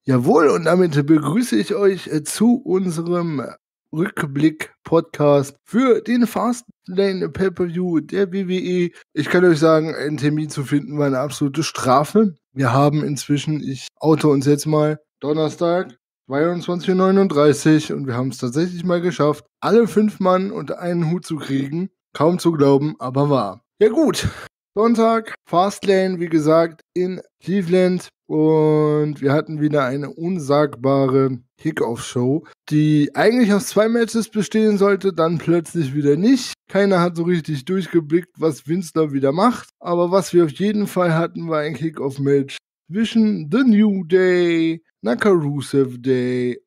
Jawohl, und damit begrüße ich euch zu unserem Rückblick-Podcast für den Fastlane Pay-Per-View der WWE. Ich kann euch sagen, einen Termin zu finden war eine absolute Strafe. Wir haben inzwischen, ich oute uns jetzt mal, Donnerstag, 22:39 Uhr, und wir haben es tatsächlich mal geschafft, alle 5 Mann unter einen Hut zu kriegen. Kaum zu glauben, aber wahr. Ja gut, Sonntag, Fastlane, wie gesagt, in Cleveland. Und wir hatten wieder eine unsagbare Kickoff-Show, die eigentlich aus 2 Matches bestehen sollte, dann plötzlich wieder nicht. Keiner hat so richtig durchgeblickt, was Vince da wieder macht. Aber was wir auf jeden Fall hatten, war ein Kickoff-Match zwischen The New Day, Rusev Day,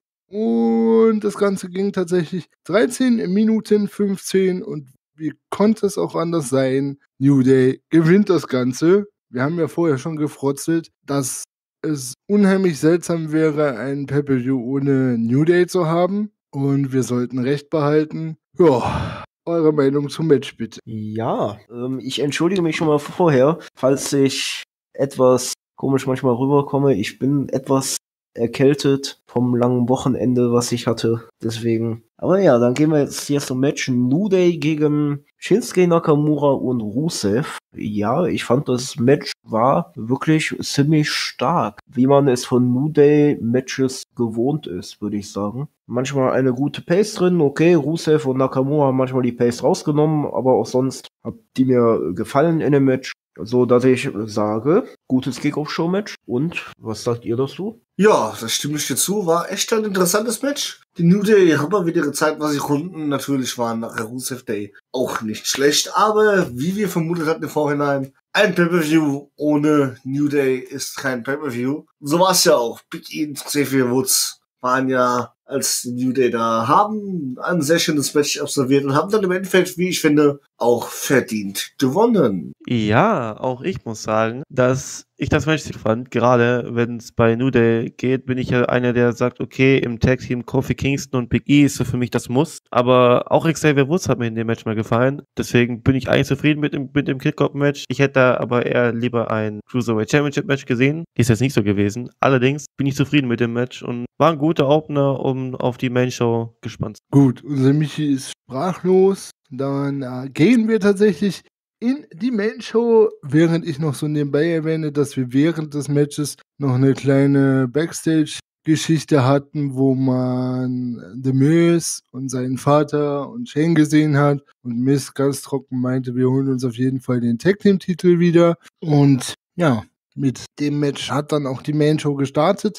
und das Ganze ging tatsächlich 13 Minuten 15, und wie konnte es auch anders sein? New Day gewinnt das Ganze. Wir haben ja vorher schon gefrotzelt, dass es unheimlich seltsam wäre, ein Pay-Per-View ohne New Day zu haben. Und wir sollten Recht behalten. Ja, eure Meinung zum Match bitte. Ja, ich entschuldige mich schon mal vorher, falls ich etwas komisch manchmal rüberkomme. Ich bin etwas erkältet vom langen Wochenende, was ich hatte. Deswegen. Aber ja, dann gehen wir jetzt hier zum Match. New Day gegen Shinsuke Nakamura und Rusev. Ja, ich fand, das Match war wirklich ziemlich stark, wie man es von New Day Matches gewohnt ist, würde ich sagen. Manchmal eine gute Pace drin, okay, Rusev und Nakamura haben manchmal die Pace rausgenommen, aber auch sonst hat die mir gefallen in dem Match. So, dass ich sage, gutes Kick-Off-Show-Match. Und was sagt ihr dazu? Ja, das stimme ich dir zu. War echt ein interessantes Match. Die New Day haben mal wieder gezeigt, was sie konnten. Natürlich waren nach der Rusev Day auch nicht schlecht. Aber wie wir vermutet hatten im Vorhinein, ein Pay-Per-View ohne New Day ist kein Pay-Per-View. So war es ja auch. Big E und Xavier Woods waren ja als die New Day da, haben ein sehr schönes Match absolviert und haben dann im Endeffekt, wie ich finde, auch verdient gewonnen. Ja, auch ich muss sagen, dass ich das Match fand. Gerade wenn es bei New Day geht, bin ich ja einer, der sagt, okay, im Tag-Team Kofi Kingston und Big E ist so für mich das Muss. Aber auch Xavier Woods hat mir in dem Match mal gefallen. Deswegen bin ich eigentlich zufrieden mit dem Kick-Off-Match. Ich hätte da aber eher lieber ein Cruiserweight Championship-Match gesehen. Ist jetzt nicht so gewesen. Allerdings bin ich zufrieden mit dem Match und war ein guter Opener, um auf die Main-Show gespannt zu sein. Gut, unser Michi ist sprachlos. Dann gehen wir tatsächlich in die Main-Show, während ich noch so nebenbei erwähne, dass wir während des Matches noch eine kleine Backstage-Geschichte hatten, wo man The Miz und seinen Vater und Shane gesehen hat, und Miz ganz trocken meinte, wir holen uns auf jeden Fall den Tag-Team-Titel wieder. Und ja, mit dem Match hat dann auch die Main-Show gestartet,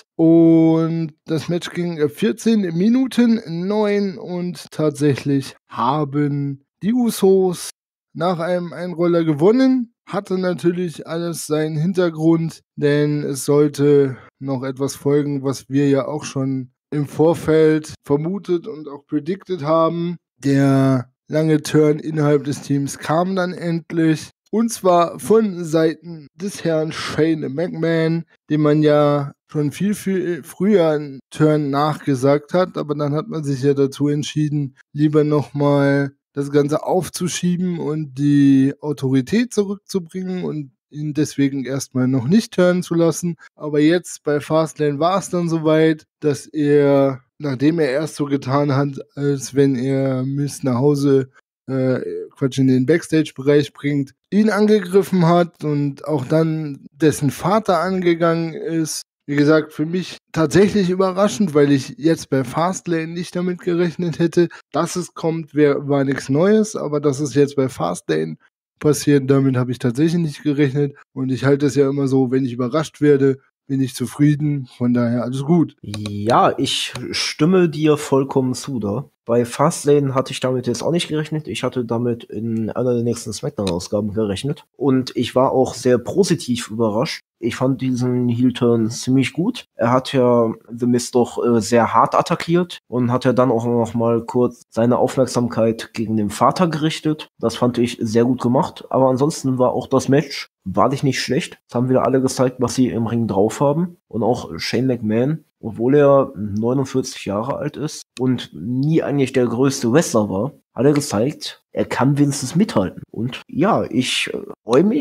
und das Match ging 14 Minuten 9, und tatsächlich haben die Usos nach einem Einroller gewonnen. Hatte natürlich alles seinen Hintergrund, denn es sollte noch etwas folgen, was wir ja auch schon im Vorfeld vermutet und auch predicted haben. Der lange Turn innerhalb des Teams kam dann endlich. Und zwar von Seiten des Herrn Shane McMahon, dem man ja schon viel, viel früher einen Turn nachgesagt hat. Aber dann hat man sich ja dazu entschieden, lieber nochmal das Ganze aufzuschieben und die Autorität zurückzubringen und ihn deswegen erstmal noch nicht turnen zu lassen. Aber jetzt bei Fastlane war es dann soweit, dass er, nachdem er erst so getan hat, als wenn er Miz nach Hause in den Backstage-Bereich bringt, ihn angegriffen hat und auch dann dessen Vater angegangen ist. Wie gesagt, für mich tatsächlich überraschend, weil ich jetzt bei Fastlane nicht damit gerechnet hätte, dass es kommt, war nichts Neues, aber dass es jetzt bei Fastlane passiert, damit habe ich tatsächlich nicht gerechnet, und ich halte es ja immer so, wenn ich überrascht werde, bin ich zufrieden, von daher alles gut. Ja, ich stimme dir vollkommen zu da. Bei Fastlane hatte ich damit jetzt auch nicht gerechnet. Ich hatte damit in einer der nächsten Smackdown-Ausgaben gerechnet. Und ich war auch sehr positiv überrascht. Ich fand diesen Heel-Turn ziemlich gut. Er hat ja The Miz doch sehr hart attackiert und hat ja dann auch noch mal kurz seine Aufmerksamkeit gegen den Vater gerichtet. Das fand ich sehr gut gemacht. Aber ansonsten war auch das Match wahrlich nicht schlecht. Es haben wieder alle gezeigt, was sie im Ring drauf haben. Und auch Shane McMahon, obwohl er 49 Jahre alt ist und nie eigentlich der größte Wrestler war, hat er gezeigt, er kann wenigstens mithalten. Und ja, ich freue mich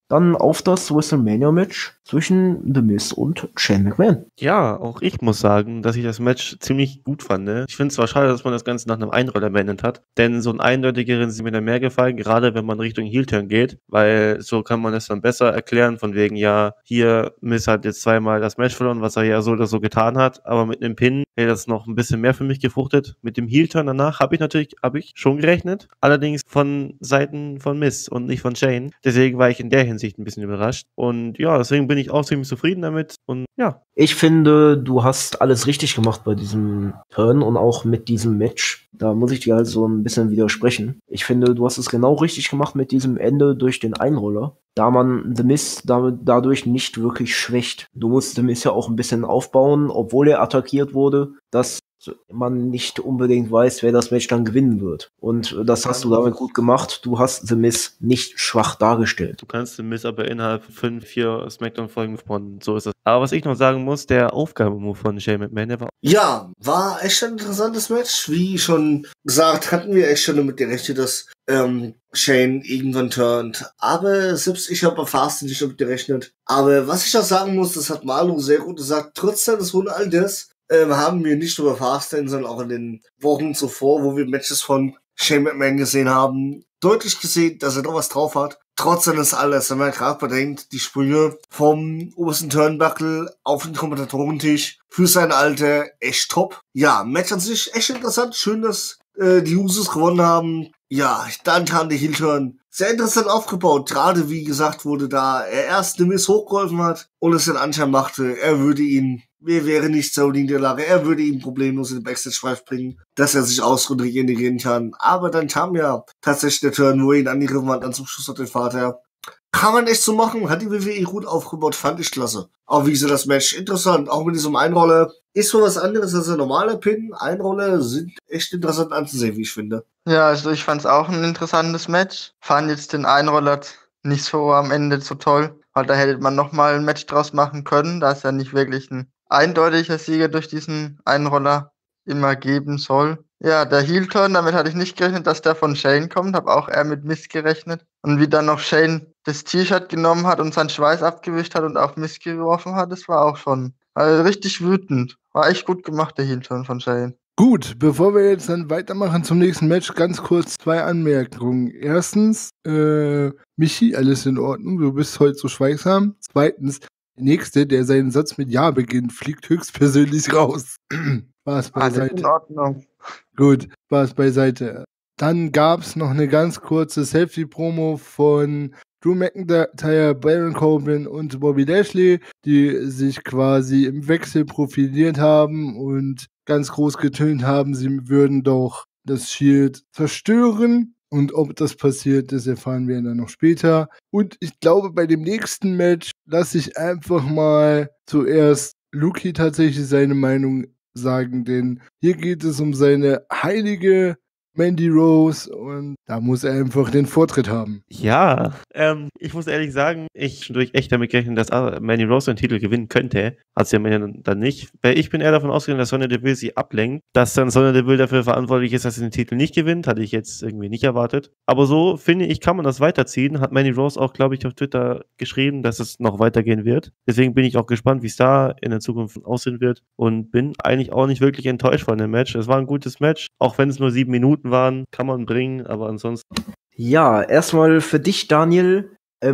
dann auf das WrestleMania-Match zwischen The Miz und Shane McMahon. Ja, auch ich muss sagen, dass ich das Match ziemlich gut fand. Ne? Ich finde es zwar schade, dass man das Ganze nach einem Einroller beendet hat, denn so ein eindeutigeren ist mir dann mehr gefallen, gerade wenn man Richtung Heel-Turn geht, weil so kann man es dann besser erklären, von wegen, ja, hier Miz hat jetzt zweimal das Match verloren, was er ja so oder so getan hat, aber mit einem Pin hätte das noch ein bisschen mehr für mich gefruchtet. Mit dem Heel-Turn danach habe ich schon gerechnet, allerdings von Seiten von Miz und nicht von Shane. Deswegen war ich in der Hinsicht ein bisschen überrascht und ja, deswegen bin ich auch ziemlich zufrieden damit und ja. Ich finde, du hast alles richtig gemacht bei diesem Turn und auch mit diesem Match. Da muss ich dir halt so ein bisschen widersprechen. Ich finde, du hast es genau richtig gemacht mit diesem Ende durch den Einroller, da man The Miz dadurch nicht wirklich schwächt. Du musst The Miz ja auch ein bisschen aufbauen, obwohl er attackiert wurde, dass man nicht unbedingt weiß, wer das Match dann gewinnen wird. Und das hast du damit gut gemacht. Du hast The Miz nicht schwach dargestellt. Du kannst den Miz aber innerhalb 4 Smackdown-Folgen aufbauen. So ist es. Aber was ich noch sagen muss, der Aufgabemove von Shane McMahon, der war... Ja, war echt ein interessantes Match. Wie schon gesagt, hatten wir echt schon damit gerechnet, dass Shane irgendwann turnt. Aber selbst ich habe bei Fastlane nicht damit gerechnet. Aber was ich auch sagen muss, das hat Malu sehr gut gesagt, trotz seines hohen Alters haben wir nicht nur bei Fastlane, sondern auch in den Wochen zuvor, wo wir Matches von Shane McMahon gesehen haben, deutlich gesehen, dass er noch was drauf hat. Trotz seines Alters, wenn man gerade bedenkt, die Sprünge vom obersten Turnbuckle auf den Kommentatorentisch für sein Alter echt top. Ja, Match an sich echt interessant. Schön, dass die Usos gewonnen haben. Ja, dann kam der Heel-Turn. Sehr interessant aufgebaut. Gerade wie gesagt wurde, da er erst The Miz hochgeholfen hat und es den Anschein machte, wäre nicht so die Niederlage, er würde ihn problemlos in den Backstage-Bereich bringen, dass er sich ausruht und regenerieren kann. Aber dann kam ja tatsächlich der Turn, wo er ihn angegriffen hat, dann zum Schluss hat den Vater. Kann man echt so machen, hat die WWE gut aufgebaut, fand ich klasse. Auch wie gesagt, das Match interessant, auch mit diesem Einroller. Ist so was anderes als ein normaler Pin. Einroller sind echt interessant anzusehen, wie ich finde. Ja, also ich fand es auch ein interessantes Match. Fand jetzt den Einroller nicht so am Ende so toll, weil da hätte man nochmal ein Match draus machen können, da es ja nicht wirklich ein eindeutiger Sieger durch diesen Einroller immer geben soll. Ja, der Heel-Turn, damit hatte ich nicht gerechnet, dass der von Shane kommt, habe auch eher mit Miz gerechnet. Und wie dann noch Shane das T-Shirt genommen hat und seinen Schweiß abgewischt hat und auf Miz geworfen hat, das war auch schon richtig wütend. War echt gut gemacht, der Heel-Turn von Shane. Gut, bevor wir jetzt dann weitermachen zum nächsten Match, ganz kurz 2 Anmerkungen. Erstens, Michi, alles in Ordnung, du bist heute so schweigsam. Zweitens, der Nächste, der seinen Satz mit Ja beginnt, fliegt höchstpersönlich raus. Spaß Alles beiseite. in Ordnung. Gut, Spaß beiseite. Dann gab's noch eine ganz kurze Selfie-Promo von Drew McIntyre, Baron Corbin und Bobby Lashley, die sich quasi im Wechsel profiliert haben und ganz groß getönt haben, sie würden doch das Shield zerstören. Und ob das passiert, das erfahren wir dann noch später. Und ich glaube, bei dem nächsten Match lasse ich einfach mal zuerst Luki tatsächlich seine Meinung sagen, denn hier geht es um seine heilige Mandy Rose und da muss er einfach den Vortritt haben. Ja, ich muss ehrlich sagen, ich durch echt damit gerechnet, dass Mandy Rose den Titel gewinnen könnte. Hat sie ja dann nicht. Weil ich bin eher davon ausgegangen, dass Sonya Deville sie ablenkt. Dass dann Sonya Deville dafür verantwortlich ist, dass sie den Titel nicht gewinnt, hatte ich jetzt irgendwie nicht erwartet. Aber so, finde ich, kann man das weiterziehen. Hat Mandy Rose auch, glaube ich, auf Twitter geschrieben, dass es noch weitergehen wird. Deswegen bin ich auch gespannt, wie es da in der Zukunft aussehen wird. Und bin eigentlich auch nicht wirklich enttäuscht von dem Match. Es war ein gutes Match. Auch wenn es nur 7 Minuten waren, kann man bringen. Aber ansonsten... Ja, erstmal für dich, Daniel.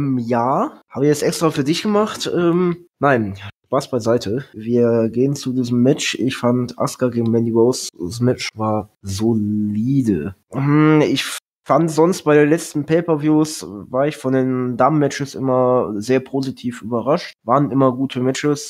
Ja, habe ich jetzt extra für dich gemacht. Nein, Spaß beiseite. Wir gehen zu diesem Match. Ich fand Asuka gegen Mandy Rose, das Match war solide. Ich fand sonst bei den letzten Pay-Per-Views war ich von den Damen-Matches immer sehr positiv überrascht. Waren immer gute Matches.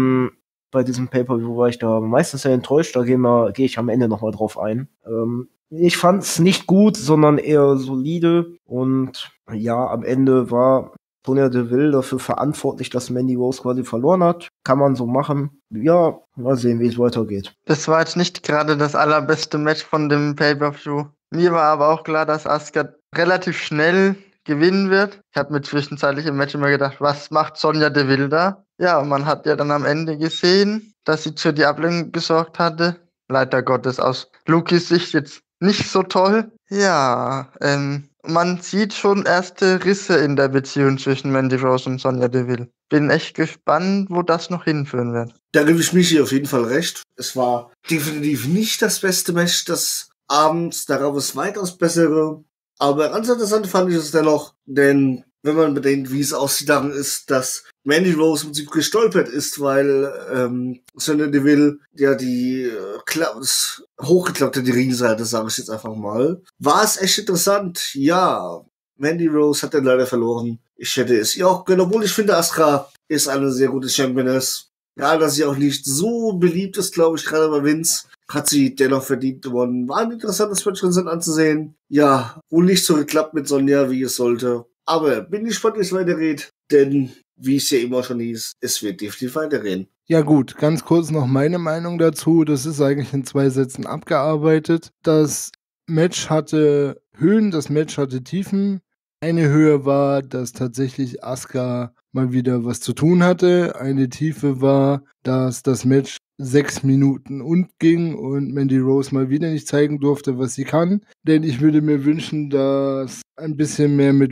Bei diesem Pay-Per-View war ich da meistens sehr enttäuscht. Da gehe ich am Ende nochmal drauf ein. Ich fand's nicht gut, sondern eher solide. Und ja, am Ende war Sonya Deville dafür verantwortlich, dass Mandy Rose quasi verloren hat. Kann man so machen. Ja, mal sehen, wie es weitergeht. Das war jetzt nicht gerade das allerbeste Match von dem Pay-Per-View. Mir war aber auch klar, dass Asuka relativ schnell gewinnen wird. Ich habe mir zwischenzeitlich im Match immer gedacht, was macht Sonya Deville da? Ja, und man hat ja dann am Ende gesehen, dass sie für die Ablenkung gesorgt hatte. Leider Gottes aus Lukis Sicht jetzt nicht so toll. Ja, man sieht schon erste Risse in der Beziehung zwischen Mandy Rose und Sonya Deville. Bin echt gespannt, wo das noch hinführen wird. Da gebe ich Michi auf jeden Fall recht. Es war definitiv nicht das beste Match des Abends. Da gab es weitaus bessere. Aber ganz interessant fand ich es dennoch, denn wenn man bedenkt, wie es ausgegangen ist, dass Mandy Rose im Prinzip gestolpert ist, weil Sonya Deville ja die hochgeklappte die Ringseite, sage ich jetzt einfach mal, war es echt interessant. Ja, Mandy Rose hat dann leider verloren. Ich hätte es ihr auch gönnt, obwohl ich finde, Asuka ist eine sehr gute Championess. Gerade, dass sie auch nicht so beliebt ist, glaube ich, gerade bei Vince, hat sie dennoch verdient gewonnen. War ein interessantes Match anzusehen. Ja, wohl nicht so geklappt mit Sonja, wie es sollte. Aber bin gespannt, wie es weitergeht, denn, wie es ja immer schon hieß, es wird definitiv weitergehen. Ja gut, ganz kurz noch meine Meinung dazu. Das ist eigentlich in 2 Sätzen abgearbeitet. Das Match hatte Höhen, das Match hatte Tiefen. Eine Höhe war, dass tatsächlich Asuka mal wieder was zu tun hatte. Eine Tiefe war, dass das Match 6 Minuten ging und Mandy Rose mal wieder nicht zeigen durfte, was sie kann. Denn ich würde mir wünschen, dass ein bisschen mehr mit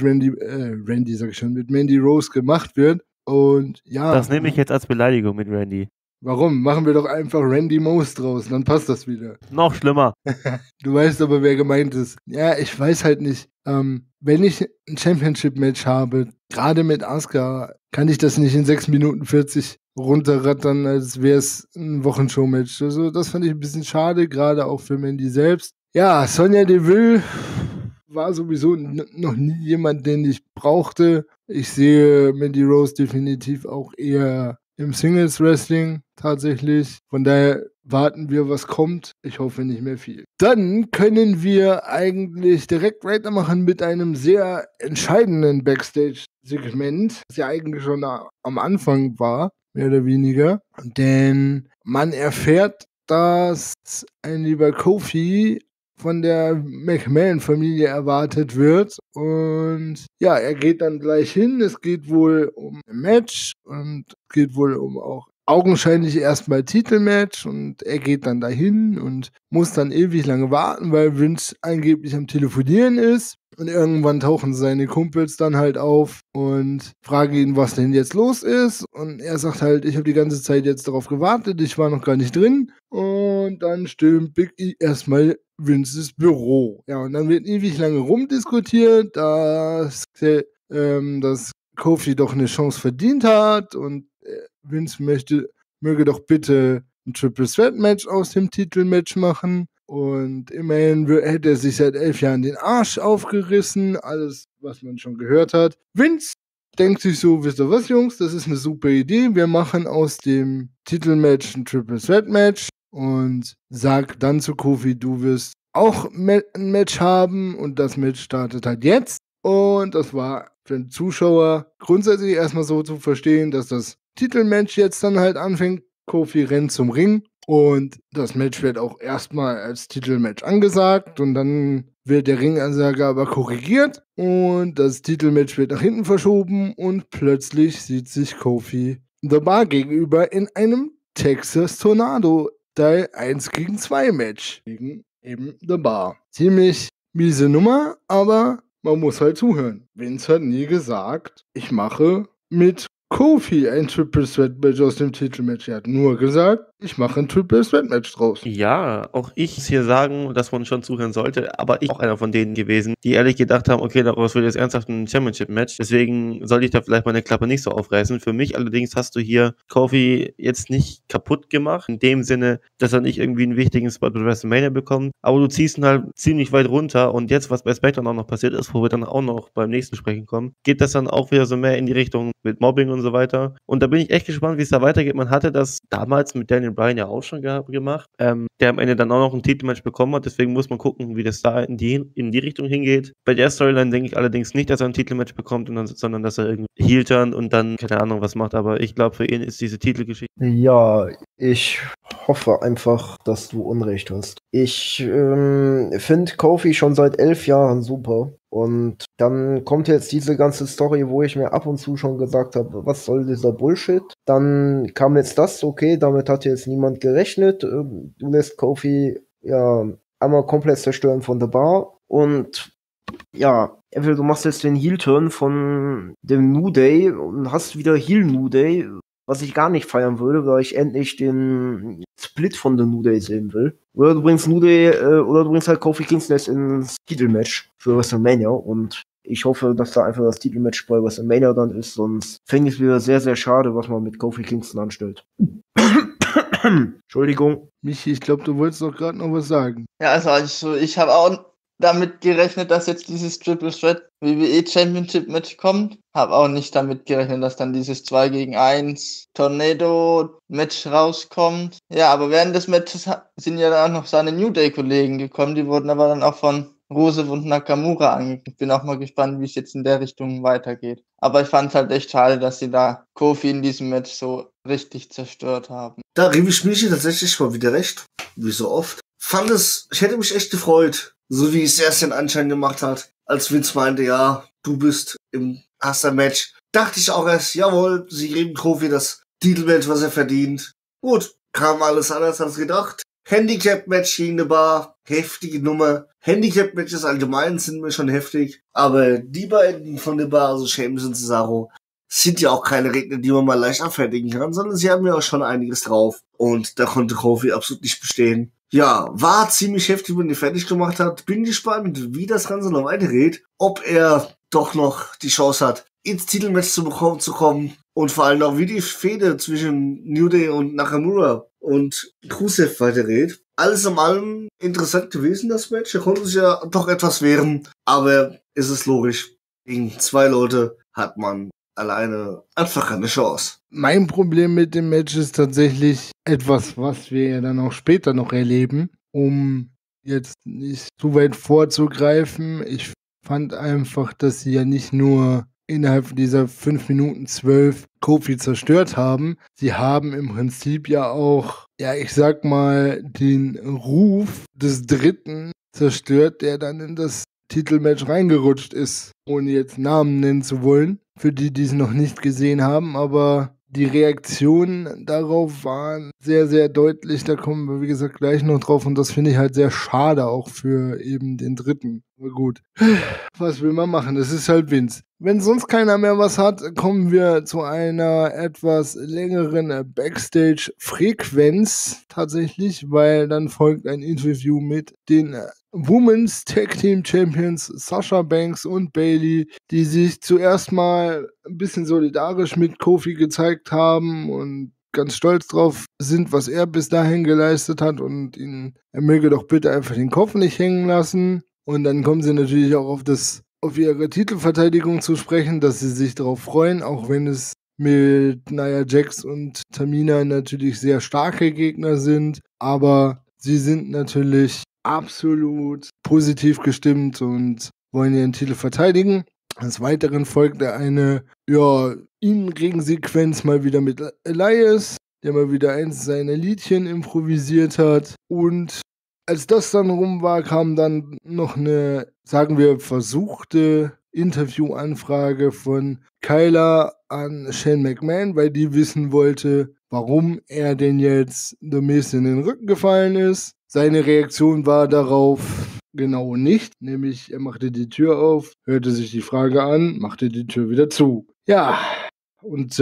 mit Mandy Rose gemacht wird. Und ja. Das nehme ich jetzt als Beleidigung mit Randy. Warum? Machen wir doch einfach Randy Moss draus, dann passt das wieder. Noch schlimmer. Du weißt aber, wer gemeint ist. Ja, ich weiß halt nicht. Wenn ich ein Championship-Match habe, gerade mit Asuka, kann ich das nicht in 6 Minuten 40 runterrattern, als wäre es ein Wochenshow-Match. Also, das fand ich ein bisschen schade, gerade auch für Mandy selbst. Ja, Sonya Deville war sowieso noch nie jemand, den ich brauchte. Ich sehe Mandy Rose definitiv auch eher im Singles-Wrestling tatsächlich. Von daher warten wir, was kommt. Ich hoffe nicht mehr viel. Dann können wir eigentlich direkt weitermachen mit einem sehr entscheidenden Backstage-Segment, das ja eigentlich schon am Anfang war, mehr oder weniger. Denn man erfährt, dass ein lieber Kofi von der McMahon-Familie erwartet wird. Und ja, er geht dann gleich hin. Es geht wohl um ein Match und es geht wohl um auch augenscheinlich erstmal Titelmatch. Und er geht dann dahin und muss dann ewig lange warten, weil Vince angeblich am Telefonieren ist. Und irgendwann tauchen seine Kumpels dann halt auf und fragen ihn, was denn jetzt los ist. Und er sagt halt, ich habe die ganze Zeit jetzt darauf gewartet, ich war noch gar nicht drin. Und dann stürmt Big E erstmal Vinces Büro. Ja, und dann wird ewig lange rumdiskutiert, dass Kofi doch eine Chance verdient hat und Vince möge doch bitte ein Triple Threat Match aus dem Titelmatch machen. Und immerhin hätte er sich seit 11 Jahren den Arsch aufgerissen. Alles, was man schon gehört hat. Vince denkt sich so, wisst ihr was, Jungs, das ist eine super Idee. Wir machen aus dem Titelmatch ein Triple Threat Match. Und sagt dann zu Kofi, du wirst auch ein Match haben. Und das Match startet halt jetzt. Und das war für den Zuschauer grundsätzlich erstmal so zu verstehen, dass das Titelmatch jetzt dann halt anfängt. Kofi rennt zum Ring. Und das Match wird auch erstmal als Titelmatch angesagt und dann wird der Ringansager aber korrigiert und das Titelmatch wird nach hinten verschoben und plötzlich sieht sich Kofi The Bar gegenüber in einem Texas Tornado Teil 1 gegen 2 Match gegen eben The Bar. Ziemlich miese Nummer, aber man muss halt zuhören. Vince hat nie gesagt, ich mache mit Kofi ein Triple Threat Match aus dem Titelmatch. Er hat nur gesagt, ich mache ein Triple Threat Match draus. Ja, auch ich muss hier sagen, dass man schon zuhören sollte, aber ich auch einer von denen gewesen, die ehrlich gedacht haben, okay, daraus wird jetzt ernsthaft ein Championship Match, deswegen sollte ich da vielleicht meine Klappe nicht so aufreißen. Für mich allerdings hast du hier Kofi jetzt nicht kaputt gemacht, in dem Sinne, dass er nicht irgendwie einen wichtigen Spot bei WrestleMania bekommt, aber du ziehst ihn halt ziemlich weit runter und jetzt, was bei SmackDown auch noch passiert ist, wo wir dann auch noch beim nächsten Sprechen kommen, geht das dann auch wieder so mehr in die Richtung mit Mobbing und so weiter. Und da bin ich echt gespannt, wie es da weitergeht. Man hatte das damals mit Daniel Bryan ja auch schon gemacht, der am Ende dann auch noch ein Titelmatch bekommen hat. Deswegen muss man gucken, wie das da in die Richtung hingeht. Bei der Storyline denke ich allerdings nicht, dass er ein Titelmatch bekommt, sondern dass er irgendwie heel turnt und dann keine Ahnung was macht. Aber ich glaube, für ihn ist diese Titelgeschichte. Ja, ich hoffe einfach, dass du Unrecht hast. Ich finde Kofi schon seit 11 Jahren super. Und dann kommt jetzt diese ganze Story, wo ich mir ab und zu schon gesagt habe, was soll dieser Bullshit? Dann kam jetzt das, okay, damit hat jetzt niemand gerechnet. Du lässt Kofi ja einmal komplett zerstören von The Bar. Und ja, entweder du machst jetzt den Heel-Turn von dem New Day und hast wieder Heel New Day, was ich gar nicht feiern würde, weil ich endlich den Split von der New Day sehen will. Oder du bringst New Day, oder du bringst halt Kofi Kingston ins Titelmatch für WrestleMania und ich hoffe, dass da einfach das Titelmatch bei WrestleMania dann ist, sonst fände ich es wieder sehr, sehr schade, was man mit Kofi Kingston anstellt. Entschuldigung. Michi, ich glaube, du wolltest doch gerade noch was sagen. Ja, also ich habe auch damit gerechnet, dass jetzt dieses Triple Threat WWE Championship Match kommt. Habe auch nicht damit gerechnet, dass dann dieses 2 gegen 1 Tornado Match rauskommt. Ja, aber während des Matches sind ja dann auch noch seine New Day Kollegen gekommen. Die wurden aber dann auch von Rusev und Nakamura angekündigt. Ich bin auch mal gespannt, wie es jetzt in der Richtung weitergeht. Aber ich fand es halt echt schade, dass sie da Kofi in diesem Match so richtig zerstört haben. Da gebe ich Michi tatsächlich mal wieder recht, wie so oft. Ich hätte mich echt gefreut, so wie es erst den Anschein gemacht hat, als Vince meinte, ja, du hast ein Match. Dachte ich auch erst, jawohl, sie geben Kofi das Titelmatch, was er verdient. Gut, kam alles anders als gedacht. Handicap-Match gegen eine Bar, heftige Nummer. Handicap-Matches allgemein sind mir schon heftig, aber die beiden von der Bar, also Sheamus und Cesaro, sind ja auch keine Redner, die man mal leicht abfertigen kann, sondern sie haben ja auch schon einiges drauf. Und da konnte Kofi absolut nicht bestehen. Ja, war ziemlich heftig, wenn er fertig gemacht hat. Bin gespannt, wie das Ganze noch weitergeht. Ob er doch noch die Chance hat, ins Titelmatch zu kommen. Und vor allem auch, wie die Fehde zwischen New Day und Nakamura und Rusev weitergeht. Alles in allem interessant gewesen, das Match. Er konnte sich ja doch etwas wehren. Aber ist es logisch, gegen 2 Leute hat man alleine einfach keine Chance. Mein Problem mit dem Match ist tatsächlich etwas, was wir ja dann auch später noch erleben, um jetzt nicht zu weit vorzugreifen. Ich fand einfach, dass sie ja nicht nur innerhalb dieser 5 Minuten 12 Kofi zerstört haben. Sie haben im Prinzip ja auch, ja, ich sag mal, den Ruf des Dritten zerstört, der dann in das Titelmatch reingerutscht ist, ohne jetzt Namen nennen zu wollen, für die, die es noch nicht gesehen haben, aber die Reaktionen darauf waren sehr, sehr deutlich. Da kommen wir, wie gesagt, gleich noch drauf und das finde ich halt sehr schade auch für eben den Dritten. Aber gut, was will man machen? Das ist halt Vince. Wenn sonst keiner mehr was hat, kommen wir zu einer etwas längeren Backstage-Frequenz tatsächlich, weil dann folgt ein Interview mit den Women's Tag Team Champions Sasha Banks und Bayley, die sich zuerst mal ein bisschen solidarisch mit Kofi gezeigt haben und ganz stolz drauf sind, was er bis dahin geleistet hat und er möge doch bitte einfach den Kopf nicht hängen lassen. Und dann kommen sie natürlich auch auf ihre Titelverteidigung zu sprechen, dass sie sich darauf freuen, auch wenn es mit Nia Jax und Tamina natürlich sehr starke Gegner sind. Aber sie sind natürlich absolut positiv gestimmt und wollen ihren Titel verteidigen. Des Weiteren folgte eine, In-Ring-Sequenz mal wieder mit Elias, der mal wieder eins seiner Liedchen improvisiert hat. Und als das dann rum war, kam dann noch eine, sagen wir, versuchte Interviewanfrage von Kyla an Shane McMahon, weil die wissen wollte, warum er denn jetzt The Miz in den Rücken gefallen ist. Seine Reaktion war darauf genau nicht, nämlich er machte die Tür auf, hörte sich die Frage an, machte die Tür wieder zu. Ja, und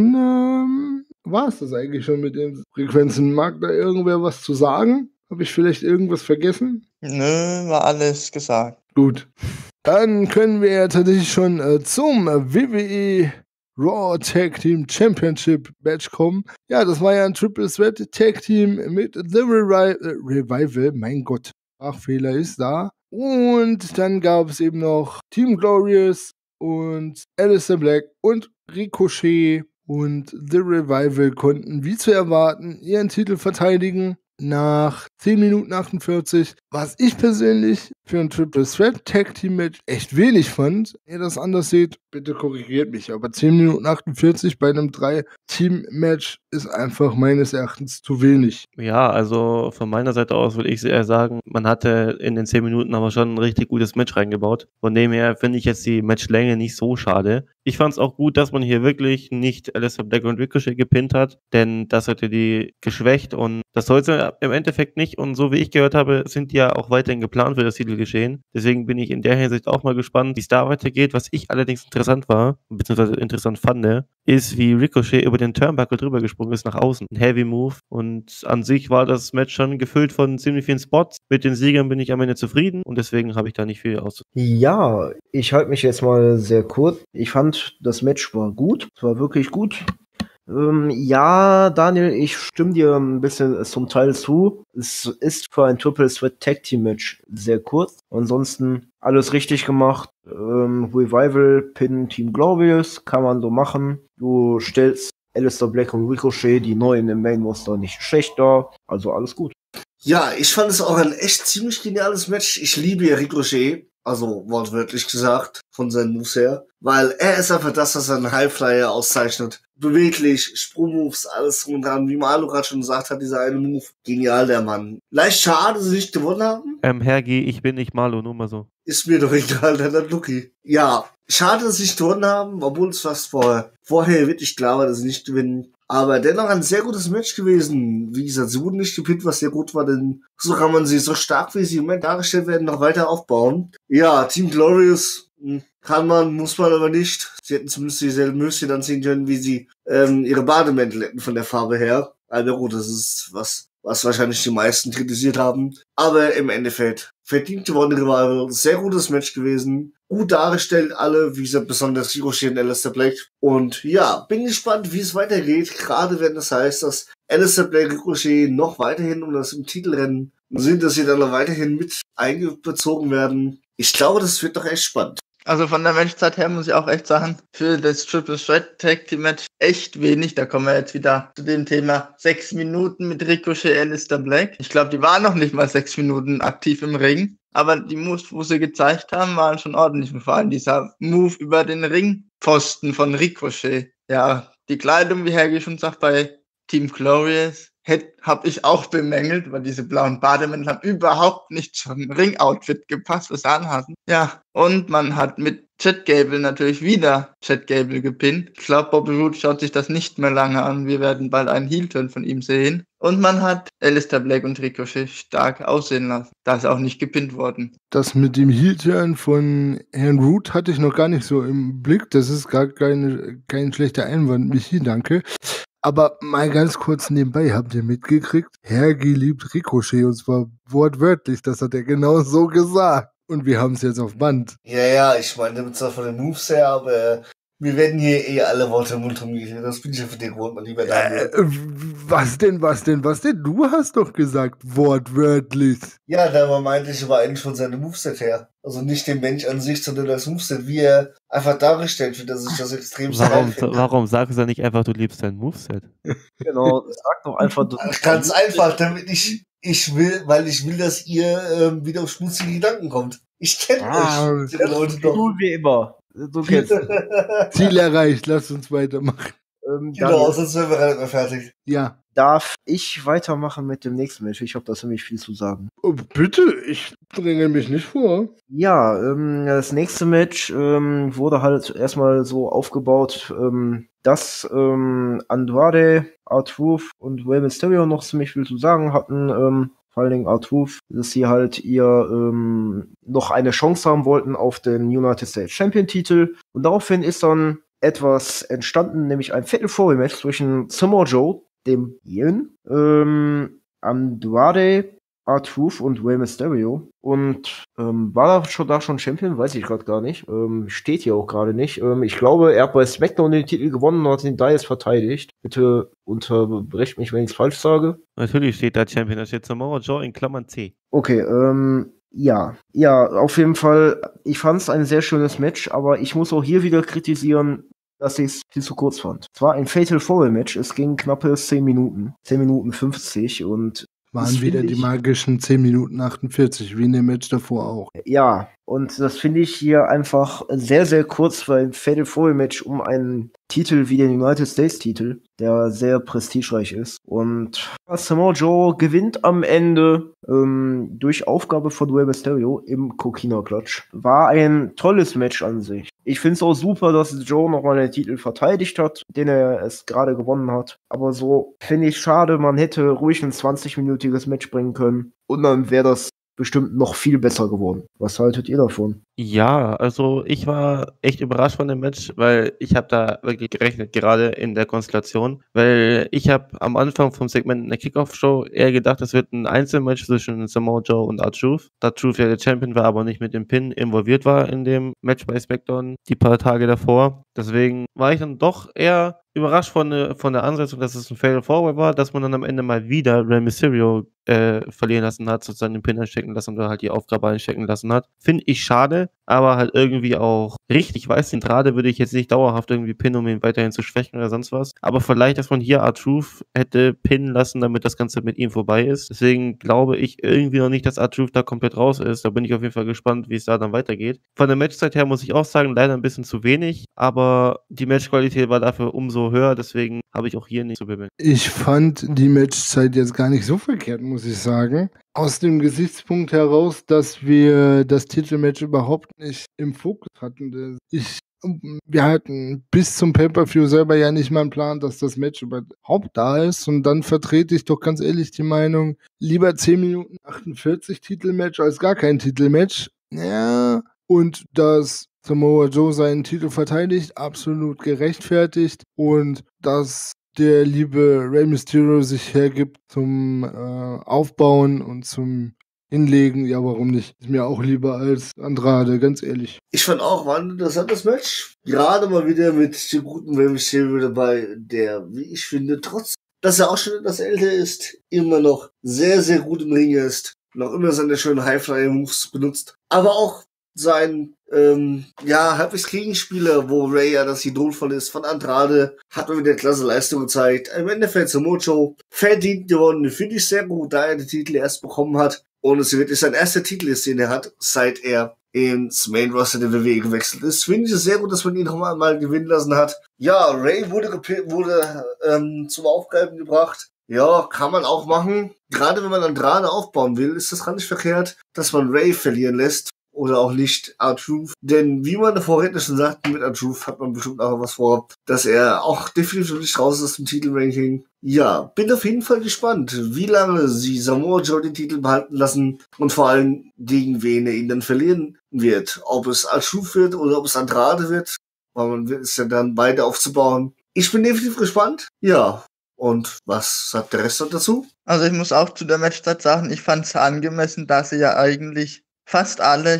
dann war es das eigentlich schon mit den Frequenzen. Mag da irgendwer was zu sagen? Habe ich vielleicht irgendwas vergessen? Nö, war alles gesagt. Gut. Dann können wir ja tatsächlich schon zum WWE Raw Tag Team Championship Match kommen. Ja, das war ja ein Triple Threat Tag Team mit The Revival. Mein Gott, Sprachfehler ist da. Und dann gab es eben noch Team Glorious und Aleister Black und Ricochet. Und The Revival konnten, wie zu erwarten, ihren Titel verteidigen. Nach 10 Minuten 48, was ich persönlich für ein Triple Threat Tag Team Match echt wenig fand. Wenn ihr das anders seht, bitte korrigiert mich. Aber 10 Minuten 48 bei einem 3-Team-Match ist einfach meines Erachtens zu wenig. Ja, also von meiner Seite aus würde ich eher sagen, man hatte in den 10 Minuten aber schon ein richtig gutes Match reingebaut. Von dem her finde ich jetzt die Matchlänge nicht so schade. Ich fand es auch gut, dass man hier wirklich nicht Aleister Black und Ricochet gepinnt hat, denn das hätte die geschwächt und das sollte im Endeffekt nicht. Und so wie ich gehört habe, sind die ja auch weiterhin geplant für das Titelgeschehen. Deswegen bin ich in der Hinsicht auch mal gespannt, wie es da weitergeht. Was ich allerdings interessant war, beziehungsweise interessant fand, ist, wie Ricochet über den Turnbuckle drüber gesprungen ist nach außen. Ein Heavy Move. Und an sich war das Match schon gefüllt von ziemlich vielen Spots. Mit den Siegern bin ich am Ende zufrieden und deswegen habe ich da nicht viel auszusagen. Ja, ich halte mich jetzt mal sehr kurz. Ich fand, das Match war gut. Es war wirklich gut. Ja, Daniel, ich stimme dir ein bisschen zum Teil zu. Es ist für ein Triple Threat Tag Team Match sehr kurz. Ansonsten alles richtig gemacht. Revival, Pin, Team Glorious, kann man so machen. Du stellst Aleister Black und Ricochet, die Neuen im Main Roster, nicht schlecht dar. Also alles gut. Ja, ich fand es auch ein echt ziemlich geniales Match. Ich liebe ja Ricochet, also wortwörtlich gesagt, von seinen Moves her. Weil er ist einfach das, was einen Highflyer auszeichnet. Beweglich, Sprungmoves, alles drum und dran. Wie Malu gerade schon gesagt hat, dieser eine Move. Genial, der Mann. Leicht schade, dass sie nicht gewonnen haben. Hergi, ich bin nicht Marlo, nur mal so. Ist mir doch egal, der hat Lucky. Ja, schade, dass sie nicht gewonnen haben, obwohl es fast vorher wirklich klar war, dass sie nicht gewinnen. Aber dennoch ein sehr gutes Match gewesen. Wie gesagt, sie wurden nicht gepinnt, was sehr gut war, denn so kann man sie so stark, wie sie im Moment dargestellt werden, noch weiter aufbauen. Ja, Team Glorious kann man, muss man aber nicht. Sie hätten zumindest dieselben Möschen anziehen können, wie sie ihre Bademäntel hätten von der Farbe her. Also gut, das ist was wahrscheinlich die meisten kritisiert haben. Aber im Endeffekt verdient gewonnene Revival. Sehr gutes Match gewesen. Gut dargestellt alle, wie gesagt, besonders Ricochet und Aleister Black. Und ja, bin gespannt, wie es weitergeht. Gerade wenn es heißt, dass Aleister Black und Ricochet noch weiterhin um das im Titelrennen sind, dass sie dann noch weiterhin mit einbezogen werden. Ich glaube, das wird doch echt spannend. Also von der Matchzeit her muss ich auch echt sagen, für das Triple Threat Tag Team Match echt wenig. Da kommen wir jetzt wieder zu dem Thema 6 Minuten mit Ricochet, Aleister Black. Ich glaube, die waren noch nicht mal 6 Minuten aktiv im Ring. Aber die Moves, wo sie gezeigt haben, waren schon ordentlich. Und vor allem dieser Move über den Ringpfosten von Ricochet. Ja, die Kleidung, wie Hergi schon sagt, bei Team Glorious habe ich auch bemängelt, weil diese blauen Bademäntel haben überhaupt nicht zum Ring-Outfit gepasst, was sie anhatten. Ja, und man hat mit Chad Gable natürlich wieder Chad Gable gepinnt. Ich glaube, Bobby Roode schaut sich das nicht mehr lange an. Wir werden bald einen Heel-Turn von ihm sehen. Und man hat Aleister Black und Ricochet stark aussehen lassen. Da ist auch nicht gepinnt worden. Das mit dem Heel-Turn von Herrn Roode hatte ich noch gar nicht so im Blick. Das ist gar kein schlechter Einwand, Michi, danke. Aber mal ganz kurz nebenbei, habt ihr mitgekriegt? Hergi liebt Ricochet und zwar wortwörtlich, das hat er genau so gesagt. Und wir haben es jetzt auf Band. Ja, ich meine, zwar von den Moves her, aber wir werden hier alle Worte im Mund rumgehen. Das bin ich ja für den Grund, mein lieber Daniel. Was denn? Du hast doch gesagt, wortwörtlich. Ja, da meinte ich aber eigentlich von seinem Moveset her. Also nicht den Mensch an sich, sondern das Moveset, wie er einfach dargestellt wird, dass ich das extrem geil finde. Warum sagst du nicht einfach, du liebst dein Moveset? Genau, sag doch einfach. Ganz einfach, damit ich will, dass ihr wieder auf schmutzige Gedanken kommt. Ich kenne euch, die Leute doch. Du wie immer. Du kennst Ziel erreicht, lass uns weitermachen. Genau, sonst wären wir relativ mehr fertig. Ja. Darf ich weitermachen mit dem nächsten Match? Ich habe da ziemlich viel zu sagen. Oh, bitte, ich dränge mich nicht vor. Ja, das nächste Match wurde halt erstmal so aufgebaut, dass Andrade, R-Truth und Rey Mysterio noch ziemlich viel zu sagen hatten. Vor allen Dingen R-Truth, dass sie halt noch eine Chance haben wollten auf den United States Champion Titel. Und daraufhin ist dann etwas entstanden, nämlich ein Fatal 4-Way-Match zwischen Samoa Joe, dem Ian, Andrade, R-Truth und Rey Mysterio. Und war da schon Champion? Weiß ich gerade gar nicht. Steht hier auch gerade nicht. Ich glaube, er hat bei SmackDown den Titel gewonnen und hat ihn da jetzt verteidigt. Bitte unterbrecht mich, wenn ich es falsch sage. Natürlich steht da Champion, da steht Samoa Joe in Klammern C. Okay, ja, auf jeden Fall. Ich fand es ein sehr schönes Match, aber ich muss auch hier wieder kritisieren, dass ich es viel zu kurz fand. Es war ein Fatal 4-Way-Match, es ging knappe 10 Minuten. 10 Minuten 50 und waren wieder die magischen 10 Minuten 48, wie in dem Match davor auch. Ja, Und das finde ich hier einfach sehr, sehr kurz, weil ein Fatal 4-Match um einen Titel wie den United States Titel, der sehr prestigereich ist. Und Samoa Joe gewinnt am Ende durch Aufgabe von Rey Mysterio im Coquina Clutch. War ein tolles Match an sich. Ich finde es auch super, dass Joe nochmal den Titel verteidigt hat, den er es gerade gewonnen hat. Aber so finde ich schade, man hätte ruhig ein 20-minütiges Match bringen können. Und dann wäre das bestimmt noch viel besser geworden. Was haltet ihr davon? Ja, also ich war echt überrascht von dem Match, weil ich habe da wirklich gerechnet, gerade in der Konstellation, weil ich habe am Anfang vom Segment in der Kickoff-Show eher gedacht, es wird ein Einzelmatch zwischen Samoa Joe und R-Truth. Da R-Truth ja der Champion war, aber nicht mit dem Pin involviert war in dem Match bei SmackDown die paar Tage davor. Deswegen war ich dann doch eher überrascht von der Ansetzung, dass es ein Fatal 4-Way war, dass man dann am Ende mal wieder Rey Mysterio verlieren lassen hat, sozusagen den Pin einstecken lassen oder halt die Aufgabe einstecken lassen hat. Finde ich schade, aber halt irgendwie auch richtig. Weiß nicht, gerade würde ich jetzt nicht dauerhaft irgendwie pinnen, um ihn weiterhin zu schwächen oder sonst was. Aber vielleicht, dass man hier R-Truth hätte pinnen lassen, damit das Ganze mit ihm vorbei ist. Deswegen glaube ich irgendwie noch nicht, dass R-Truth da komplett raus ist. Da bin ich auf jeden Fall gespannt, wie es da dann weitergeht. Von der Matchzeit her muss ich auch sagen, leider ein bisschen zu wenig, aber die Matchqualität war dafür umso höher, deswegen habe ich auch hier nicht zu bemängeln. Ich fand die Matchzeit jetzt gar nicht so verkehrt, muss ich sagen. Aus dem Gesichtspunkt heraus, dass wir das Titelmatch überhaupt nicht im Fokus hatten. Wir hatten bis zum Pay-Per-View selber ja nicht mal einen Plan, dass das Match überhaupt da ist. Und dann vertrete ich doch ganz ehrlich die Meinung, lieber 10 Minuten 48 Titelmatch als gar kein Titelmatch. Ja, und dass Samoa Joe seinen Titel verteidigt, absolut gerechtfertigt. Und dass der liebe Rey Mysterio sich hergibt zum Aufbauen und zum Hinlegen. Ja, warum nicht? Ist mir auch lieber als Andrade, ganz ehrlich. Ich fand auch, war ein interessantes Match. Gerade mal wieder mit dem guten Rey Mysterio dabei, der, wie ich finde, trotz, dass er auch schon etwas älter ist, immer noch sehr, sehr gut im Ring ist. Noch immer seine schönen High-Flyer-Moves benutzt. Aber auch sein halbwegs Gegenspieler, wo Ray ja das Idol von ist, von Andrade, hat mir wieder klasse Leistung gezeigt. Im Endeffekt Samoa Joe verdient gewonnen, finde ich sehr gut, da er den Titel erst bekommen hat. Und es wird sein erster Titel ist, den er hat, seit er ins Main Roster der WWE gewechselt ist. Finde ich es sehr gut, dass man ihn noch mal gewinnen lassen hat. Ja, Ray wurde zum Aufgaben gebracht. Ja, kann man auch machen. Gerade wenn man Andrade aufbauen will, ist das gar nicht verkehrt, dass man Ray verlieren lässt. Oder auch nicht R-Truth. Denn wie man vorhin schon sagte, mit R-Truth hat man bestimmt auch was vor, dass er auch definitiv nicht raus ist aus dem Titelranking. Ja, bin auf jeden Fall gespannt, wie lange sie Samoa Joe den Titel behalten lassen und vor allem gegen wen er ihn dann verlieren wird. Ob es R-Truth wird oder ob es Andrade wird, weil man will es ja dann beide aufzubauen. Ich bin definitiv gespannt. Ja, und was sagt der Rest noch dazu? Also ich muss auch zu der Matchzeit sagen, ich fand es angemessen, dass sie ja eigentlich fast alle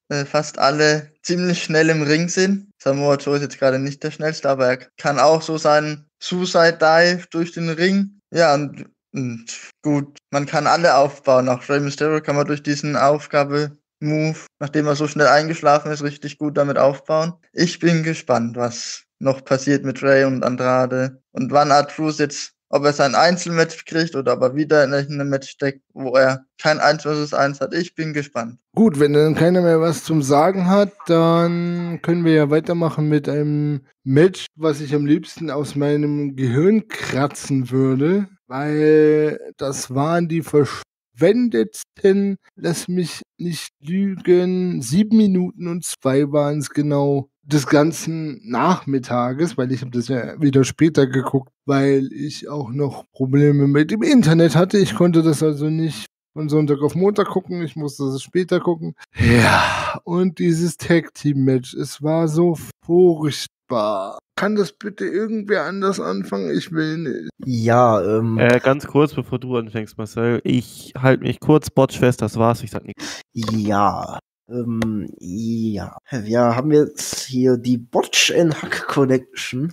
ziemlich schnell im Ring sind. Samoa Joe ist jetzt gerade nicht der schnellste, aber er kann auch so seinen Suicide Dive durch den Ring. Ja, und gut, man kann alle aufbauen. Auch Rey Mysterio kann man durch diesen Aufgabe-Move, nachdem er so schnell eingeschlafen ist, richtig gut damit aufbauen. Ich bin gespannt, was noch passiert mit Rey und Andrade und wann R-Truth jetzt, ob er sein Einzelmatch kriegt oder ob er wieder in einem Match steckt, wo er kein 1 vs 1 hat. Ich bin gespannt. Gut, wenn dann keiner mehr was zum Sagen hat, dann können wir ja weitermachen mit einem Match, was ich am liebsten aus meinem Gehirn kratzen würde, weil das waren die verschwendetsten, lass mich nicht lügen, 7 Minuten und 2 waren es genau, des ganzen Nachmittages, weil ich habe das ja wieder später geguckt, weil ich auch noch Probleme mit dem Internet hatte. Ich konnte das also nicht von Sonntag auf Montag gucken, ich musste das später gucken. Ja, und dieses Tag-Team-Match, es war so furchtbar. Kann das bitte irgendwer anders anfangen? Ich will nicht. Ja, Ganz kurz, bevor du anfängst, Marcel. Ich halte mich kurz, Botch fest, das war's, ich sag nichts. ja. Wir haben jetzt hier die Botch and Hack Connection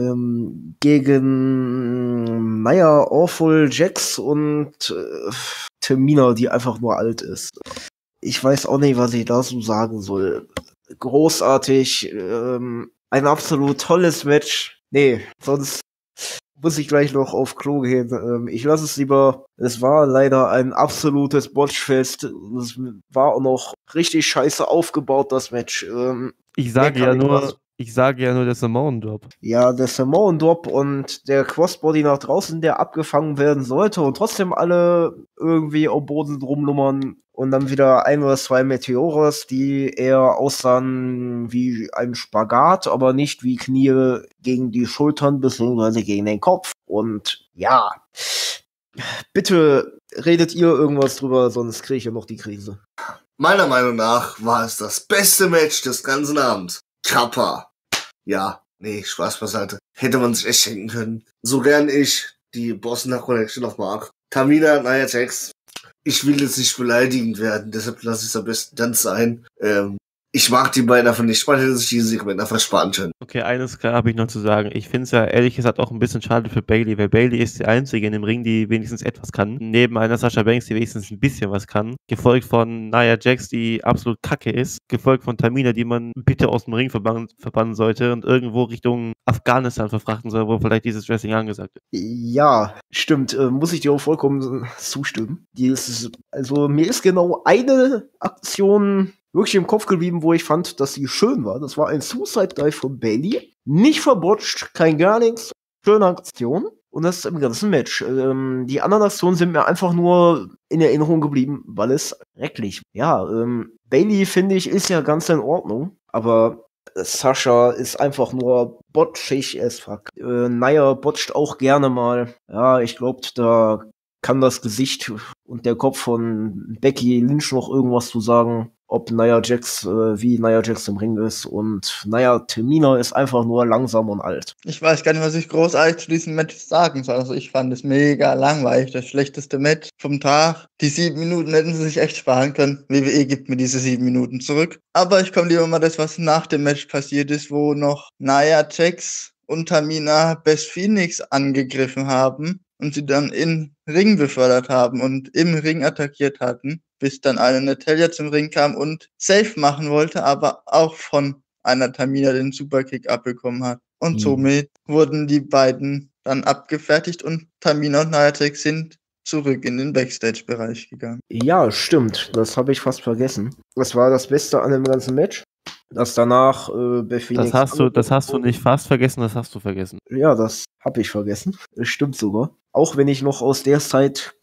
gegen Awful Jax und Tamina, die einfach nur alt ist. Ich weiß auch nicht, was ich dazu sagen soll. Großartig, ein absolut tolles Match. Nee, sonst muss ich gleich noch auf Klo gehen. Ich lasse es lieber. Es war leider ein absolutes Botchfest. Es war auch noch richtig scheiße aufgebaut, das Match. Ich sage ja nur, der Samoan Drop. Ja, der Samoan Drop und der Crossbody nach draußen, der abgefangen werden sollte und trotzdem alle irgendwie am Boden rumlummern und dann wieder ein oder zwei Meteoros, die eher aussahen wie ein Spagat, aber nicht wie Knie gegen die Schultern bzw. gegen den Kopf. Und ja, bitte redet ihr irgendwas drüber, sonst kriege ich ja noch die Krise. Meiner Meinung nach war es das beste Match des ganzen Abends. Kappa. Ja, nee, Spaß beiseite. Hätte man sich echt schenken können. So gern ich die Boston Connection noch mag. Tamina, Nia Jax. Ich will jetzt nicht beleidigend werden, deshalb lasse ich es am besten dann sein. Ich mag die beiden einfach nicht. Man hätte sich dieses Segment einfach sparen können. Okay, eines habe ich noch zu sagen. Ich finde es ja ehrlich gesagt auch ein bisschen schade für Bayley, weil Bayley ist die Einzige in dem Ring, die wenigstens etwas kann. Neben einer Sasha Banks, die wenigstens ein bisschen was kann. Gefolgt von Nia Jax, die absolut kacke ist. Gefolgt von Tamina, die man bitte aus dem Ring verbannen sollte und irgendwo Richtung Afghanistan verfrachten soll, wo vielleicht dieses Wrestling angesagt ist. Ja, stimmt. Muss ich dir auch vollkommen zustimmen. Also mir ist genau eine Aktion wirklich im Kopf geblieben, wo ich fand, dass sie schön war. Das war ein Suicide Dive von Bayley. Nicht verbotscht, kein gar nichts. Schöne Aktion. Und das im ganzen Match. Die anderen Aktionen sind mir einfach nur in Erinnerung geblieben, weil es schrecklich war. Ja, Bayley, finde ich, ist ja ganz in Ordnung. Aber Sasha ist einfach nur botchig as fuck. Nia botcht auch gerne mal. Ja, ich glaube, da kann das Gesicht und der Kopf von Becky Lynch noch irgendwas zu sagen, ob Nia Jax, wie Nia Jax im Ring ist. Und Tamina ist einfach nur langsam und alt. Ich weiß gar nicht, was ich großartig zu diesem Match sagen soll. Also ich fand es mega langweilig. Das schlechteste Match vom Tag. Die 7 Minuten hätten sie sich echt sparen können. WWE gibt mir diese 7 Minuten zurück. Aber ich komme lieber mal das, was nach dem Match passiert ist, wo noch Nia Jax und Tamina Beth Phoenix angegriffen haben und sie dann in Ring befördert haben und im Ring attackiert hatten, bis dann eine Natalya zum Ring kam und safe machen wollte, aber auch von einer Tamina den Superkick abbekommen hat. Und somit wurden die beiden dann abgefertigt und Tamina und Nia Jax sind zurück in den Backstage-Bereich gegangen. Ja, stimmt. Das habe ich fast vergessen. Das war das Beste an dem ganzen Match. Dass danach Beth Phoenix... Das hast du nicht fast vergessen, das hast du vergessen. Ja, das habe ich vergessen. Das stimmt sogar. Auch wenn ich noch aus der Zeit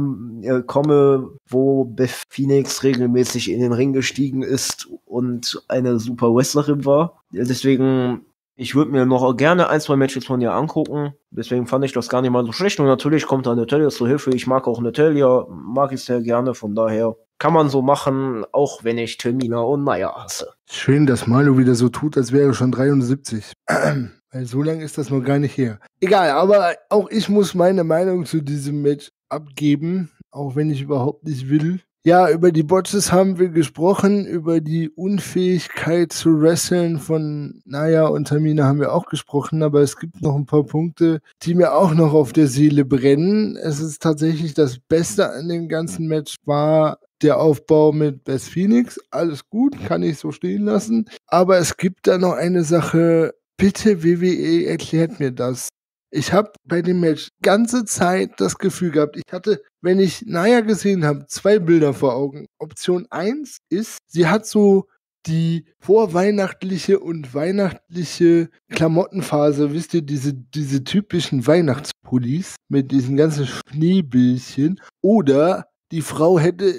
komme, wo Beth Phoenix regelmäßig in den Ring gestiegen ist und eine super Wrestlerin war. Deswegen, ich würde mir noch gerne 1, 2 Matches von ihr angucken. Deswegen fand ich das gar nicht mal so schlecht. Und natürlich kommt da Natalya zur Hilfe. Ich mag auch Natalya, mag ich sehr gerne. Von daher kann man so machen, auch wenn ich Tamina und Nia hasse. Schön, dass Marlo wieder so tut, als wäre er schon 73. Weil so lange ist das noch gar nicht her. Egal, aber auch ich muss meine Meinung zu diesem Match abgeben, auch wenn ich überhaupt nicht will. Ja, über die Botches haben wir gesprochen, über die Unfähigkeit zu wresteln von Nia und Tamina haben wir auch gesprochen, aber es gibt noch ein paar Punkte, die mir auch noch auf der Seele brennen. Es ist tatsächlich das Beste an dem ganzen Match war der Aufbau mit Beth Phoenix. Alles gut, kann ich so stehen lassen. Aber es gibt da noch eine Sache. Bitte WWE, erklärt mir das. Ich habe bei dem Match ganze Zeit das Gefühl gehabt, ich hatte, wenn ich Nia gesehen habe, 2 Bilder vor Augen. Option 1 ist, sie hat so die vorweihnachtliche und weihnachtliche Klamottenphase, wisst ihr, diese typischen Weihnachtspullis mit diesen ganzen Schneebildchen. Oder die Frau hätte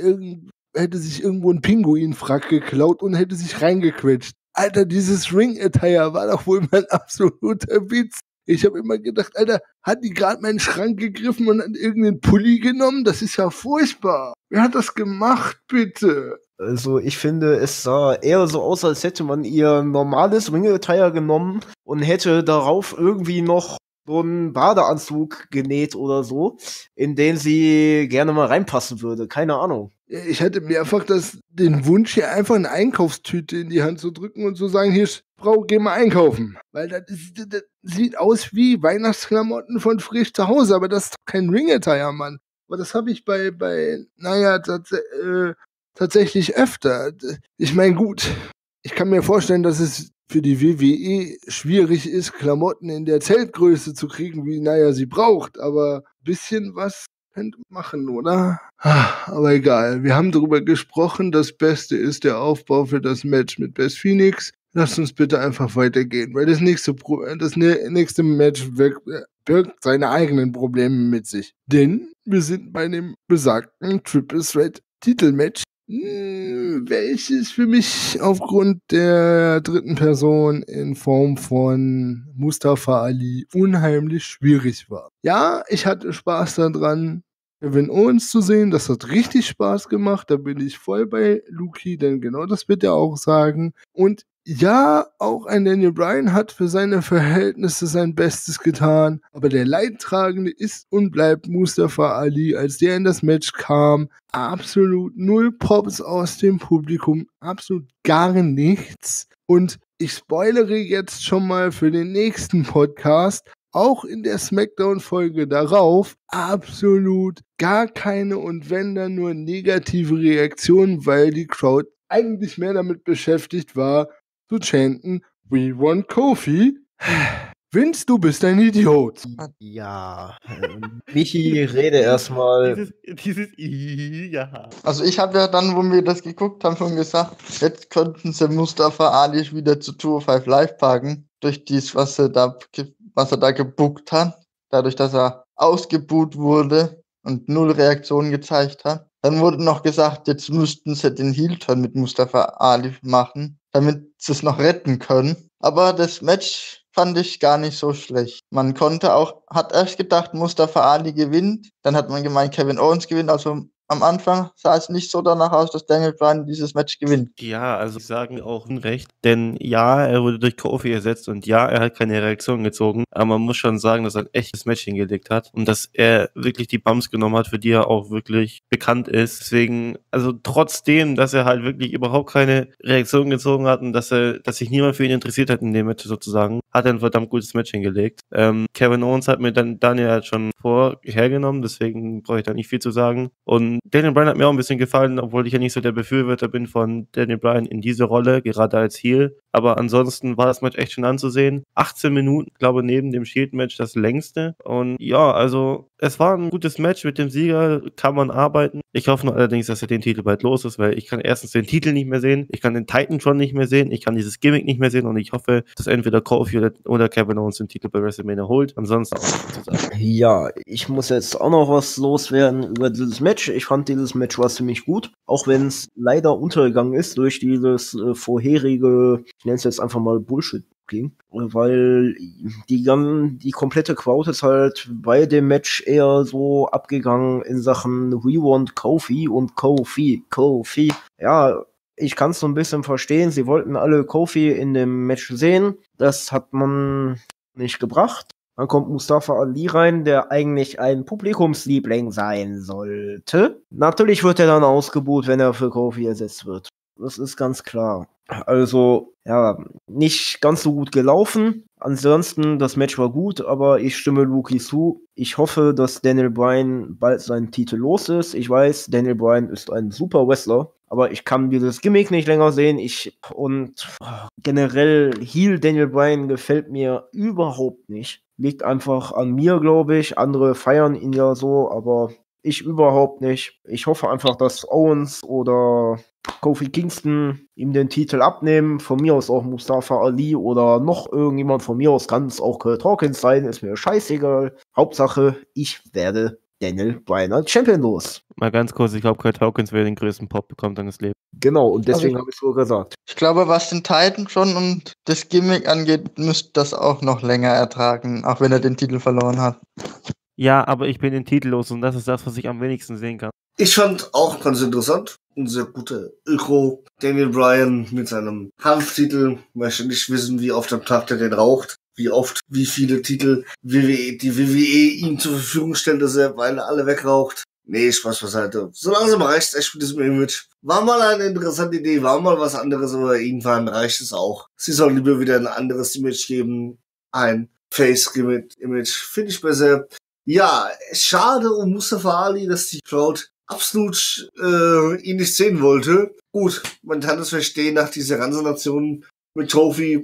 sich irgendwo einen Pinguinfrack geklaut und hätte sich reingequetscht. Alter, dieses Ring-Attire war doch wohl mein absoluter Witz. Ich habe immer gedacht, Alter, hat die gerade meinen Schrank gegriffen und hat irgendeinen Pulli genommen? Das ist ja furchtbar. Wer hat das gemacht, bitte? Also ich finde, es sah eher so aus, als hätte man ihr normales Ring-Attire genommen und hätte darauf irgendwie noch so einen Badeanzug genäht oder so, in den sie gerne mal reinpassen würde. Keine Ahnung. Ich hatte mehrfach den Wunsch, hier einfach eine Einkaufstüte in die Hand zu drücken und zu sagen, hier, Frau, geh mal einkaufen. Weil das sieht aus wie Weihnachtsklamotten von frisch zu Hause, aber das ist doch kein Ring-Attire, Mann. Aber das habe ich bei tatsächlich öfter. Ich meine, gut, ich kann mir vorstellen, dass es für die WWE schwierig ist, Klamotten in der Zeltgröße zu kriegen, wie Nia sie braucht. Aber ein bisschen was könnte machen, oder? Aber egal. Wir haben darüber gesprochen. Das Beste ist der Aufbau für das Match mit Beth Phoenix. Lasst uns bitte einfach weitergehen, weil das nächste Match birgt seine eigenen Probleme mit sich. Denn wir sind bei dem besagten Triple Threat Titelmatch, welches für mich aufgrund der dritten Person in Form von Mustafa Ali unheimlich schwierig war. Ja, ich hatte Spaß daran, Kevin Owens zu sehen. Das hat richtig Spaß gemacht. Da bin ich voll bei Luki, denn genau das wird er auch sagen. Und ja, auch ein Daniel Bryan hat für seine Verhältnisse sein Bestes getan, aber der Leidtragende ist und bleibt Mustafa Ali. Als der in das Match kam, absolut null Pops aus dem Publikum, absolut gar nichts. Und ich spoilere jetzt schon mal für den nächsten Podcast, auch in der Smackdown-Folge darauf, absolut gar keine und wenn dann nur negative Reaktionen, weil die Crowd eigentlich mehr damit beschäftigt war, zu chanten, we want Kofi. Vince, du bist ein Idiot. Ja, Michi, rede erstmal. Ja. Also ich habe ja dann, wo wir das geguckt haben, schon gesagt, jetzt könnten sie Mustafa Ali wieder zu 205 Live packen, durch dies, was er da gebuckt hat, dadurch, dass er ausgebuht wurde und null Reaktion gezeigt hat. Dann wurde noch gesagt, jetzt müssten sie den Heel-Turn mit Mustafa Ali machen, damit sie es noch retten können. Aber das Match fand ich gar nicht so schlecht. Man hat erst gedacht, Mustafa Ali gewinnt. Dann hat man gemeint, Kevin Owens gewinnt. Also am Anfang sah es nicht so danach aus, dass Daniel Bryan dieses Match gewinnt. Ja, also ich sagen auch Unrecht, denn ja, er wurde durch Kofi ersetzt und ja, er hat keine Reaktion gezogen, aber man muss schon sagen, dass er ein echtes Match hingelegt hat und dass er wirklich die Bumps genommen hat, für die er auch wirklich bekannt ist. Deswegen, also trotzdem, dass er halt wirklich überhaupt keine Reaktion gezogen hat und dass sich niemand für ihn interessiert hat in dem Match sozusagen, hat er ein verdammt gutes Match hingelegt. Kevin Owens hat mir dann Daniel halt schon vorhergenommen, deswegen brauche ich da nicht viel zu sagen. Und Daniel Bryan hat mir auch ein bisschen gefallen, obwohl ich ja nicht so der Befürworter bin von Daniel Bryan in dieser Rolle, gerade als Heel. Aber ansonsten war das Match echt schön anzusehen. 18 Minuten, glaube neben dem Shield-Match das längste. Und ja, also es war ein gutes Match. Mit dem Sieger kann man arbeiten. Ich hoffe nur allerdings, dass er den Titel bald los ist, weil ich kann erstens den Titel nicht mehr sehen, ich kann den Titan schon nicht mehr sehen, ich kann dieses Gimmick nicht mehr sehen und ich hoffe, dass entweder Kofi oder Kevin Owens den Titel bei WrestleMania holt. Ansonsten auch nichts zu sagen. Ja, ich muss jetzt auch noch was loswerden über dieses Match. Ich fand dieses Match war ziemlich gut, auch wenn es leider untergegangen ist durch dieses vorherige, ich nenne es jetzt einfach mal Bullshit-Booking, weil die komplette Crowd ist halt bei dem Match eher so abgegangen in Sachen We want Kofi und Kofi. Ja, ich kann es so ein bisschen verstehen. Sie wollten alle Kofi in dem Match sehen. Das hat man nicht gebracht. Dann kommt Mustafa Ali rein, der eigentlich ein Publikumsliebling sein sollte. Natürlich wird er dann ausgebuht, wenn er für Kofi ersetzt wird. Das ist ganz klar. Also, ja, nicht ganz so gut gelaufen. Ansonsten, das Match war gut, aber ich stimme Luki zu. Ich hoffe, dass Daniel Bryan bald seinen Titel los ist. Ich weiß, Daniel Bryan ist ein super Wrestler, aber ich kann dieses Gimmick nicht länger sehen. Generell Heel Daniel Bryan gefällt mir überhaupt nicht. Liegt einfach an mir, glaube ich. Andere feiern ihn ja so, aber ich überhaupt nicht. Ich hoffe einfach, dass Owens oder Kofi Kingston ihm den Titel abnehmen. Von mir aus auch Mustafa Ali oder noch irgendjemand. Von mir aus kann es auch Kurt Hawkins sein. Ist mir scheißegal. Hauptsache, ich werde Daniel Bryan als Champion los. Mal ganz kurz, ich glaube, Kurt Hawkins will den größten Pop bekommt dann das Leben. Genau, und deswegen habe ich so gesagt. Ich glaube, was den Titan schon und das Gimmick angeht, müsste das auch noch länger ertragen, auch wenn er den Titel verloren hat. Ja, aber ich bin den Titel los und das ist das, was ich am wenigsten sehen kann. Ich fand auch ganz interessant, ein sehr guter Öko. Daniel Bryan mit seinem Hanftitel. Möchte nicht wissen, wie oft am Tag der den raucht. Wie viele Titel die WWE ihm zur Verfügung stellt, dass weil er alle wegraucht. Nee, Spaß beiseite. So langsam reicht's echt mit diesem Image. War mal eine interessante Idee, war mal was anderes, aber irgendwann reicht es auch. Sie sollen lieber wieder ein anderes Image geben. Ein Face-Image. Finde ich besser. Ja, schade um Mustafa Ali, dass die Crowd absolut ihn nicht sehen wollte. Gut, man kann es verstehen nach dieser ganzen Nation mit Kofi.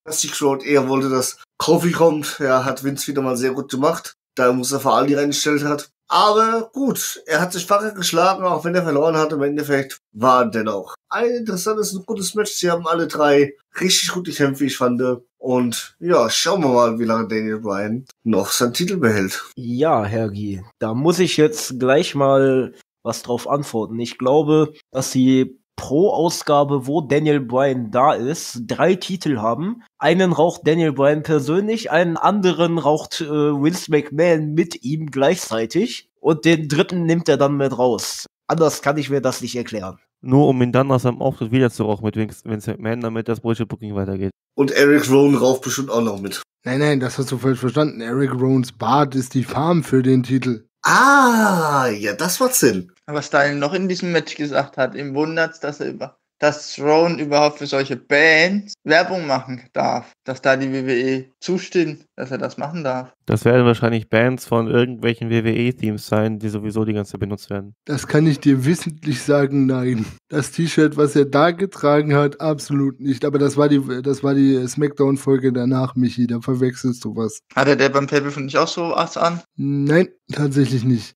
Mystic Road eher wollte, dass Kofi kommt. Ja, hat Vince wieder mal sehr gut gemacht. Da muss er vor allem die reingestellt hat. Aber gut, er hat sich wacker geschlagen, auch wenn er verloren hat. Im Endeffekt war dennoch ein interessantes und gutes Match. Sie haben alle drei richtig gut gekämpft, wie ich fand. Und ja, schauen wir mal, wie lange Daniel Bryan noch seinen Titel behält. Ja, Hergi, da muss ich jetzt gleich mal was drauf antworten. Ich glaube, dass sie pro Ausgabe, wo Daniel Bryan da ist, 3 Titel haben. Einen raucht Daniel Bryan persönlich, einen anderen raucht Vince McMahon mit ihm gleichzeitig und den dritten nimmt er dann mit raus. Anders kann ich mir das nicht erklären. Nur um ihn dann nach seinem Auftritt wieder zu rauchen mit Vince McMahon, damit das Bullshit-Booking weitergeht. Und Eric Rowan raucht bestimmt auch noch mit. Nein, das hast du falsch verstanden. Eric Rowans Bart ist die Farm für den Titel. Ah, ja, das macht Sinn. Was Styles noch in diesem Match gesagt hat, ihm wundert's, dass Rowan überhaupt für solche Bands Werbung machen darf. Dass da die WWE zustimmt, dass er das machen darf. Das werden wahrscheinlich Bands von irgendwelchen WWE-Themes sein, die sowieso die ganze Zeit benutzt werden. Das kann ich dir wissentlich sagen, nein. Das T-Shirt, was er da getragen hat, absolut nicht. Aber das war die Smackdown-Folge danach, Michi, da verwechselst du was. Hatte der beim Pay-Per-View nicht auch so was an? Nein, tatsächlich nicht.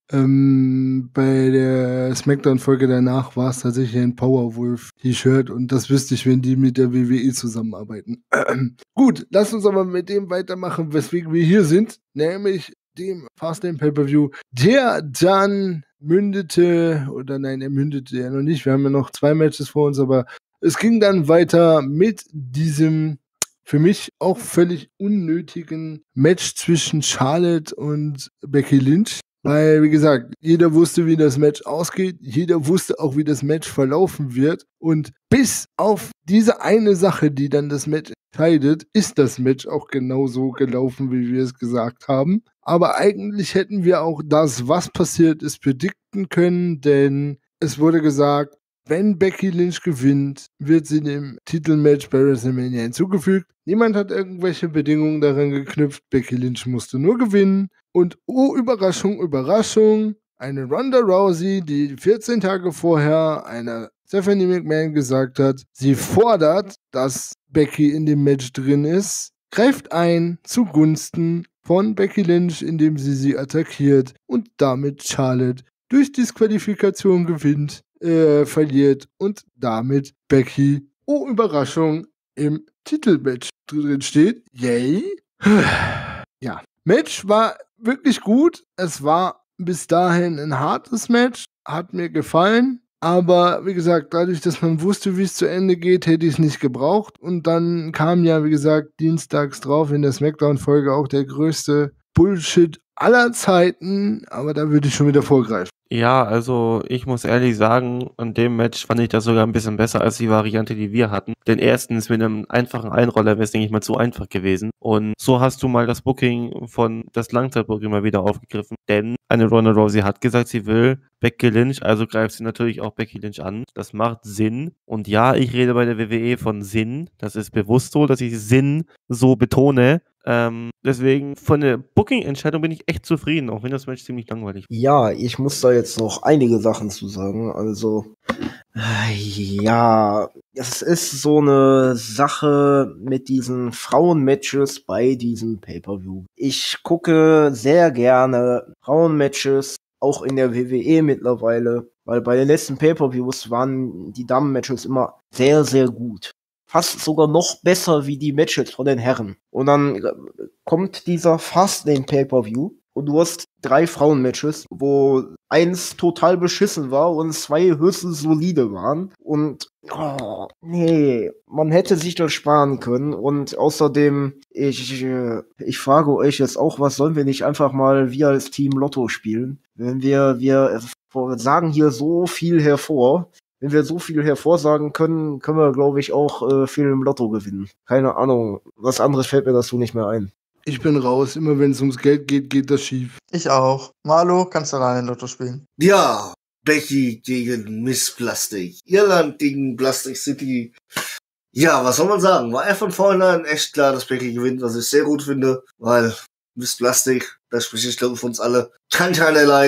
Bei der Smackdown-Folge danach war es tatsächlich ein Powerwolf-T-Shirt und das wüsste ich, wenn die mit der WWE zusammenarbeiten. Gut, lass uns aber mit dem weitermachen, weswegen wir hier sind, nämlich dem Fastlane Pay-Per-View, der dann mündete ja noch nicht, wir haben ja noch 2 Matches vor uns, aber es ging dann weiter mit diesem für mich auch völlig unnötigen Match zwischen Charlotte und Becky Lynch. Weil, wie gesagt, jeder wusste, wie das Match ausgeht. Jeder wusste auch, wie das Match verlaufen wird. Und bis auf diese eine Sache, die dann das Match entscheidet, ist das Match auch genauso gelaufen, wie wir es gesagt haben. Aber eigentlich hätten wir auch das, was passiert ist, predikten können. Denn es wurde gesagt, wenn Becky Lynch gewinnt, wird sie dem Titelmatch bei WrestleMania hinzugefügt. Niemand hat irgendwelche Bedingungen daran geknüpft. Becky Lynch musste nur gewinnen. Und oh, Überraschung, Überraschung, eine Ronda Rousey, die 14 Tage vorher einer Stephanie McMahon gesagt hat, sie fordert, dass Becky in dem Match drin ist, greift ein zugunsten von Becky Lynch, indem sie attackiert und damit Charlotte durch Disqualifikation gewinnt, verliert und damit Becky, oh Überraschung, im Titelmatch drin steht. Yay! Ja, Match war wirklich gut. Es war bis dahin ein hartes Match, hat mir gefallen. Aber wie gesagt, dadurch, dass man wusste, wie es zu Ende geht, hätte ich es nicht gebraucht. Und dann kam ja, wie gesagt, dienstags drauf in der Smackdown-Folge auch der größte Bullshit aller Zeiten. Aber da würde ich schon wieder vorgreifen. Ja, also ich muss ehrlich sagen, an dem Match fand ich das sogar ein bisschen besser als die Variante, die wir hatten. Denn erstens mit einem einfachen Einroller wäre es, denke ich mal, zu einfach gewesen. Und so hast du mal das Booking von das Langzeitbooking mal wieder aufgegriffen. Denn eine Ronda Rousey hat gesagt, sie will Becky Lynch, also greift sie natürlich auch Becky Lynch an. Das macht Sinn. Und ja, ich rede bei der WWE von Sinn. Das ist bewusst so, dass ich Sinn so betone. Deswegen von der Booking-Entscheidung bin ich echt zufrieden, auch wenn das Match ziemlich langweilig war. Ja, ich muss da jetzt noch einige Sachen zu sagen. Also, ja, es ist so eine Sache mit diesen Frauen-Matches bei diesem Pay-Per-View. Ich gucke sehr gerne Frauen-Matches, auch in der WWE mittlerweile, weil bei den letzten Pay-Per-Views waren die Damen-Matches immer sehr, sehr gut. Fast sogar noch besser wie die Matches von den Herren. Und dann kommt dieser Fastlane Pay-Per-View und du hast 3 Frauen-Matches, wo eins total beschissen war und 2 höchstens solide waren. Und nee, man hätte sich das sparen können. Und außerdem, ich frage euch jetzt auch, was sollen wir nicht einfach mal wir als Team Lotto spielen? Wenn wir sagen hier so viel hervor. Wenn wir so viel hervorsagen können, können wir, glaube ich, auch viel im Lotto gewinnen. Keine Ahnung, was anderes fällt mir dazu nicht mehr ein. Ich bin raus. Immer wenn es ums Geld geht, geht das schief. Ich auch. Marlo, kannst du alleine Lotto spielen? Ja, Becky gegen Miss Plastic. Irland gegen Plastic City. Ja, was soll man sagen? War von vornherein echt klar, dass Becky gewinnt, was ich sehr gut finde, weil Miss Plastic, da spreche ich glaube für uns alle, kann keiner leiden.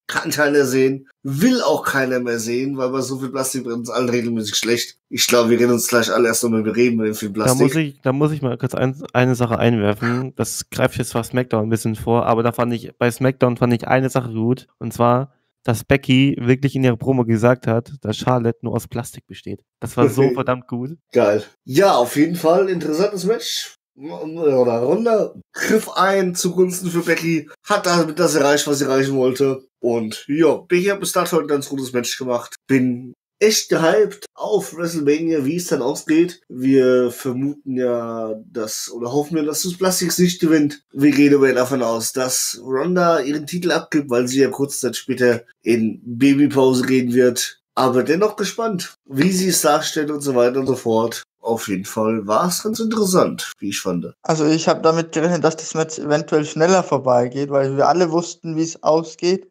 kann keiner sehen, will auch keiner mehr sehen, weil bei so viel Plastik brennt uns allen regelmäßig schlecht. Ich glaube, wir reden uns gleich alle erst nochmal reden mit dem viel Plastik. Da muss ich mal kurz eine Sache einwerfen. Das greift jetzt zwar SmackDown ein bisschen vor, aber bei SmackDown fand ich eine Sache gut. Und zwar, dass Becky wirklich in ihrer Promo gesagt hat, dass Charlotte nur aus Plastik besteht. Das war so verdammt gut. Geil. Ja, auf jeden Fall interessantes Match. Oder Ronda griff ein zugunsten für Becky, hat damit das erreicht, was sie erreichen wollte. Und ja, Becky hat bis dato ein ganz gutes Match gemacht. Bin echt gehypt auf WrestleMania, wie es dann ausgeht. Wir vermuten ja, oder hoffen wir, dass das Plastik nicht gewinnt. Wir gehen aber davon aus, dass Ronda ihren Titel abgibt, weil sie ja kurze Zeit später in Babypause gehen wird. Aber dennoch gespannt, wie sie es darstellt und so weiter und so fort. Auf jeden Fall war es ganz interessant, wie ich fand. Also ich habe damit gerechnet, dass das Match eventuell schneller vorbeigeht, weil wir alle wussten, wie es ausgeht.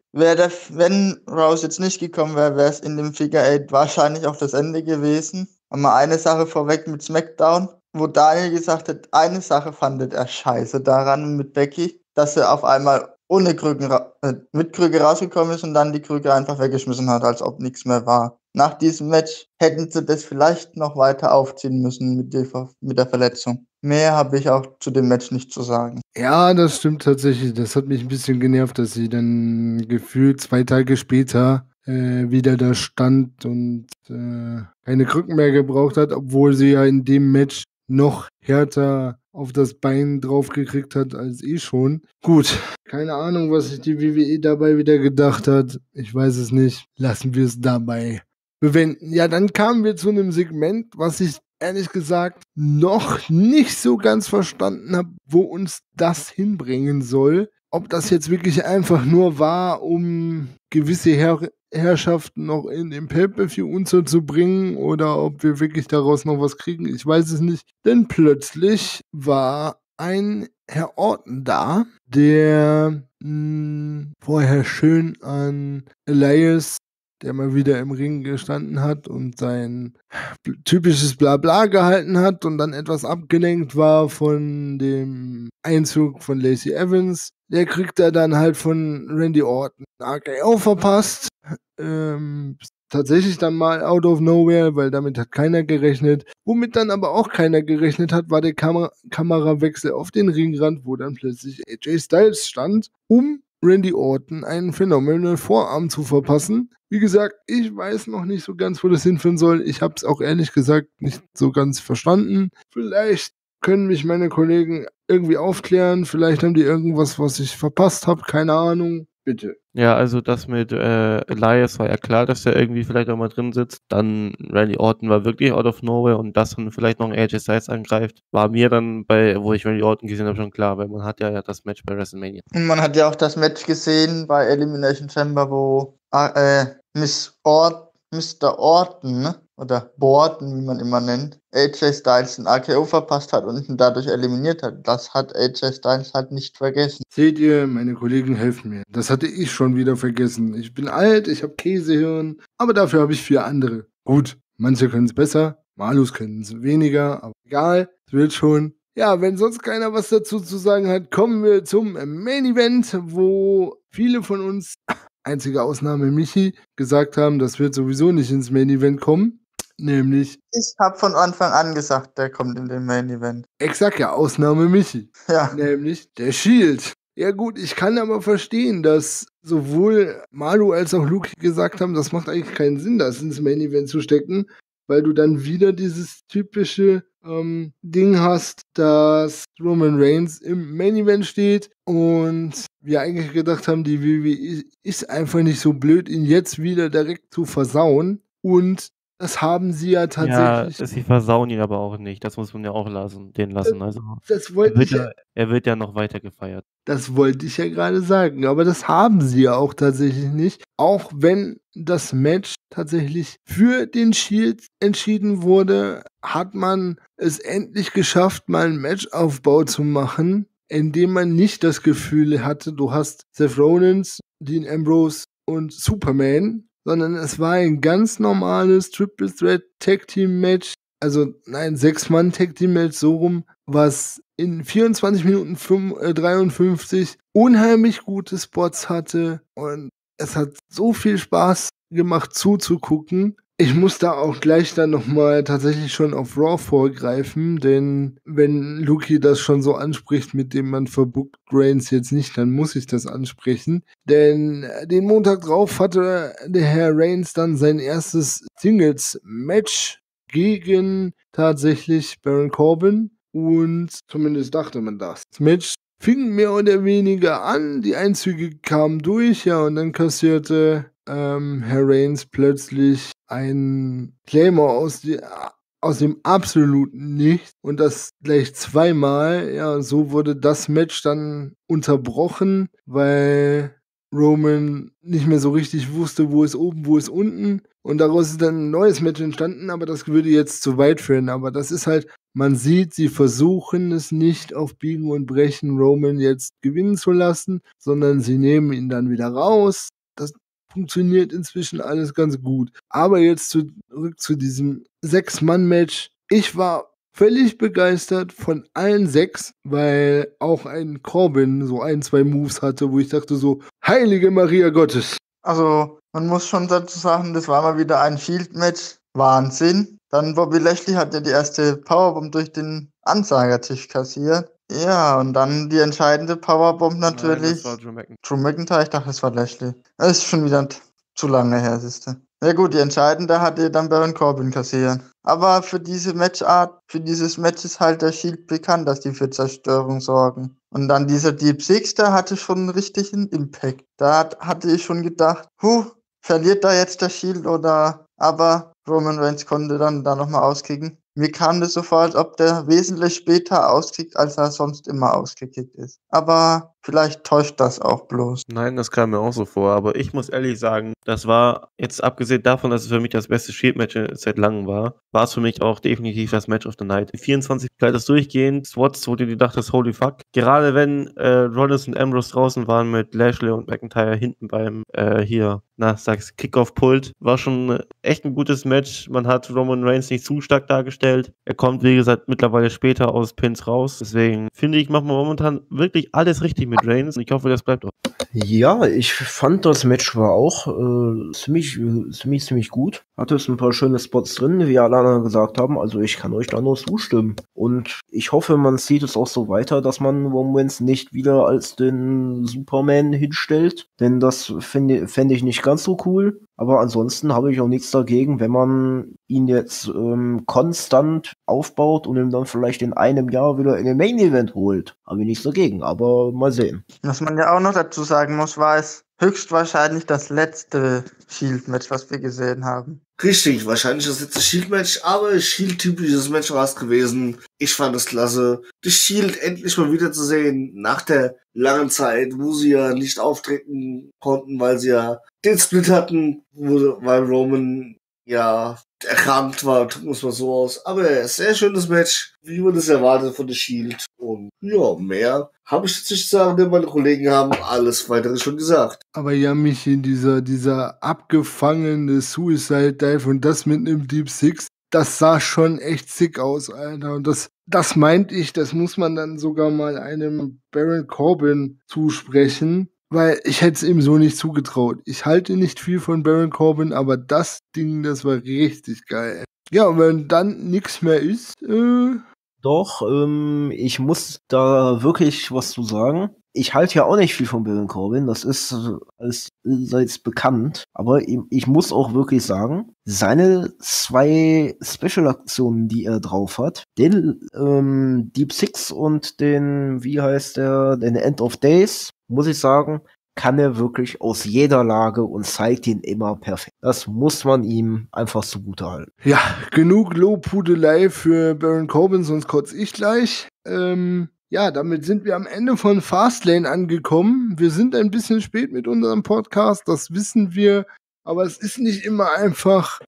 Wenn Rouse jetzt nicht gekommen wäre, wäre es in dem Figure 8 wahrscheinlich auch das Ende gewesen. Aber eine Sache vorweg mit SmackDown, wo Daniel gesagt hat, eine Sache fandet er scheiße daran mit Becky, dass er auf einmal ohne Krücken, mit Krüge rausgekommen ist und dann die Krüge einfach weggeschmissen hat, als ob nichts mehr war. Nach diesem Match hätten sie das vielleicht noch weiter aufziehen müssen mit der Verletzung. Mehr habe ich auch zu dem Match nicht zu sagen. Ja, das stimmt tatsächlich. Das hat mich ein bisschen genervt, dass sie dann gefühlt 2 Tage später wieder da stand und keine Krücken mehr gebraucht hat, obwohl sie ja in dem Match noch härter auf das Bein drauf gekriegt hat als schon. Gut, keine Ahnung, was sich die WWE dabei wieder gedacht hat. Ich weiß es nicht. Lassen wir es dabei bewenden. Ja, dann kamen wir zu einem Segment, was ich ehrlich gesagt noch nicht so ganz verstanden habe, wo uns das hinbringen soll. Ob das jetzt wirklich einfach nur war, um gewisse Herrschaften noch in den Pay-Per-View unterzubringen oder ob wir wirklich daraus noch was kriegen, ich weiß es nicht. Denn plötzlich war ein Herr Orton da, der vorher schön an Elias, der mal wieder im Ring gestanden hat und sein typisches Blabla gehalten hat und dann etwas abgelenkt war von dem Einzug von Lacey Evans. Der kriegt er dann halt von Randy Orton RKO verpasst. Tatsächlich dann mal out of nowhere, weil damit hat keiner gerechnet. Womit dann aber auch keiner gerechnet hat, war der Kamerawechsel auf den Ringrand, wo dann plötzlich AJ Styles stand, um Randy Orton einen phänomenalen Vorarm zu verpassen. Wie gesagt, ich weiß noch nicht so ganz, wo das hinführen soll. Ich habe es auch ehrlich gesagt nicht so ganz verstanden. Vielleicht können mich meine Kollegen irgendwie aufklären. Vielleicht haben die irgendwas, was ich verpasst habe. Keine Ahnung. Bitte. Ja, also das mit Elias war ja klar, dass der irgendwie vielleicht auch mal drin sitzt. Dann Randy Orton war wirklich out of nowhere und dass dann vielleicht noch ein AJ Styles angreift, war mir dann wo ich Randy Orton gesehen habe, schon klar, weil man hat ja das Match bei WrestleMania. Und man hat ja auch das Match gesehen bei Elimination Chamber, wo Mr. Orton, ne? Oder Borton, wie man immer nennt, AJ Styles ein RKO verpasst hat und ihn dadurch eliminiert hat. Das hat AJ Styles halt nicht vergessen. Seht ihr, meine Kollegen helfen mir. Das hatte ich schon wieder vergessen. Ich bin alt, ich habe Käsehirn, aber dafür habe ich 4 andere. Gut, manche können es besser, Malus können es weniger, aber egal, es wird schon. Ja, wenn sonst keiner was dazu zu sagen hat, kommen wir zum Main Event, wo viele von uns, einzige Ausnahme Michi, gesagt haben, das wird sowieso nicht ins Main Event kommen. Nämlich. Ich habe von Anfang an gesagt, der kommt in den Main Event. Exakt, ja, Ausnahme Michi. Ja. Nämlich der Shield. Ja gut, ich kann aber verstehen, dass sowohl Malu als auch Luki gesagt haben, das macht eigentlich keinen Sinn, das ins Main Event zu stecken, weil du dann wieder dieses typische Ding hast, dass Roman Reigns im Main Event steht und wir eigentlich gedacht haben, die WWE ist einfach nicht so blöd, ihn jetzt wieder direkt zu versauen und das haben sie ja tatsächlich. Ja, sie versauen ihn aber auch nicht. Das muss man ja auch lassen. Also, das wollte ich er wird ja noch weiter gefeiert. Das wollte ich ja gerade sagen. Aber das haben sie ja auch tatsächlich nicht. Auch wenn das Match tatsächlich für den Shield entschieden wurde, hat man es endlich geschafft, mal einen Matchaufbau zu machen, in dem man nicht das Gefühl hatte, du hast Seth Rollins, Dean Ambrose und Superman, sondern es war ein ganz normales Triple Threat Tag Team Match, also ein 6-Mann Tag Team Match, so rum, was in 24 Minuten 53 unheimlich gute Spots hatte und es hat so viel Spaß gemacht zuzugucken. Ich muss da auch gleich dann nochmal tatsächlich schon auf Raw vorgreifen, denn wenn Luki das schon so anspricht, mit dem man verbuckt Reigns jetzt nicht, dann muss ich das ansprechen. Denn den Montag drauf hatte der Herr Reigns dann sein erstes Singles-Match gegen tatsächlich Baron Corbin und zumindest dachte man das. Das Match fing mehr oder weniger an, die Einzüge kamen durch, ja, und dann kassierte Herr Reigns plötzlich einen Claymore aus dem absoluten Nichts und das gleich zweimal. Ja, und so wurde das Match dann unterbrochen, weil Roman nicht mehr so richtig wusste, wo ist oben, wo ist unten. Und daraus ist dann ein neues Match entstanden, aber das würde jetzt zu weit führen. Aber das ist halt, man sieht, sie versuchen es nicht auf Biegen und Brechen, Roman jetzt gewinnen zu lassen, sondern sie nehmen ihn dann wieder raus. Das funktioniert inzwischen alles ganz gut. Aber jetzt zurück zu diesem 6-Mann-Match. Ich war völlig begeistert von allen 6, weil auch ein Corbin so 2 Moves hatte, wo ich dachte so, heilige Maria Gottes. Also, man muss schon dazu sagen, das war mal wieder ein Shield-Match. Wahnsinn. Dann Bobby Lashley hat ja die erste Powerbomb durch den Ansagertisch kassiert. Ja, und dann die entscheidende Powerbomb natürlich. Nein, das war Drew McIntyre. Drew McIntyre, ich dachte, das war Lashley. Das ist schon wieder zu lange her, siehste. Ja gut, die entscheidende hatte dann Baron Corbin kassiert. Aber für diese Matchart, für dieses Match ist halt der Shield bekannt, dass die für Zerstörung sorgen. Und dann dieser Deep Six, der hatte schon einen richtigen Impact. Da hatte ich schon gedacht, verliert da jetzt der Shield oder... Aber Roman Reigns konnte dann da nochmal auskicken. Mir kam das so vor, als ob der wesentlich später auskickt, als er sonst immer ausgekickt ist. Aber vielleicht täuscht das auch bloß. Nein, das kam mir auch so vor, aber ich muss ehrlich sagen, das war, jetzt abgesehen davon, dass es für mich das beste Shield-Match seit langem war es für mich auch definitiv das Match of the Night. Die 24 das durchgehend, Spots, wo du dir dachtest, holy fuck. Gerade wenn Rollins und Ambrose draußen waren mit Lashley und McIntyre hinten beim Kickoff-Pult, war schon echt ein gutes Match. Man hat Roman Reigns nicht zu stark dargestellt. Er kommt, wie gesagt, mittlerweile später aus Pins raus. Deswegen finde ich, machen wir momentan wirklich alles richtig mit Reigns und ich hoffe, das bleibt auch. Ja, ich fand das Match war auch ziemlich gut. Hatte es ein paar schöne Spots drin, wie alle anderen gesagt haben. Also ich kann euch da nur zustimmen. Und ich hoffe, man sieht es auch so weiter, dass man Roman Reigns nicht wieder als den Superman hinstellt. Denn das fände ich nicht ganz so cool. Aber ansonsten habe ich auch nichts dagegen, wenn man ihn jetzt konstant aufbaut und ihn dann vielleicht in einem Jahr wieder in den Main Event holt. Habe ich nichts dagegen, aber mal sehen. Was man ja auch noch dazu sagen muss, war es höchstwahrscheinlich das letzte Shield-Match, was wir gesehen haben. Richtig, wahrscheinlich das letzte Shield-Match, aber Shield-typisches Match war es gewesen. Ich fand es klasse, die Shield endlich mal wieder zu sehen, nach der langen Zeit, wo sie ja nicht auftreten konnten, weil sie ja den Split hatten, weil Roman ja erkrankt war, drücken wir es mal so aus. Aber sehr schönes Match, wie man das erwartet von der Shield. Und ja, mehr habe ich jetzt nicht zu sagen, denn meine Kollegen haben alles weitere schon gesagt. Aber ja, mich in dieser abgefangene Suicide Dive und das mit einem Deep Six, das sah schon echt sick aus, Alter. Und das meinte ich, das muss man dann sogar mal einem Baron Corbin zusprechen, weil ich hätte es ihm so nicht zugetraut. Ich halte nicht viel von Baron Corbin, aber das Ding, das war richtig geil. Ja, und wenn dann nichts mehr ist, Doch, ich muss da wirklich was zu sagen. Ich halte ja auch nicht viel von Baron Corbin, das ist allseits bekannt. Aber ich muss auch wirklich sagen, seine 2 Special-Aktionen, die er drauf hat, den Deep Six und den, den End of Days, muss ich sagen, kann er wirklich aus jeder Lage und zeigt ihn immer perfekt. Das muss man ihm einfach zugutehalten. Ja, genug Lobhudelei für Baron Corbin, sonst kotze ich gleich. Ja, damit sind wir am Ende von Fastlane angekommen. Wir sind ein bisschen spät mit unserem Podcast, das wissen wir. Aber es ist nicht immer einfach,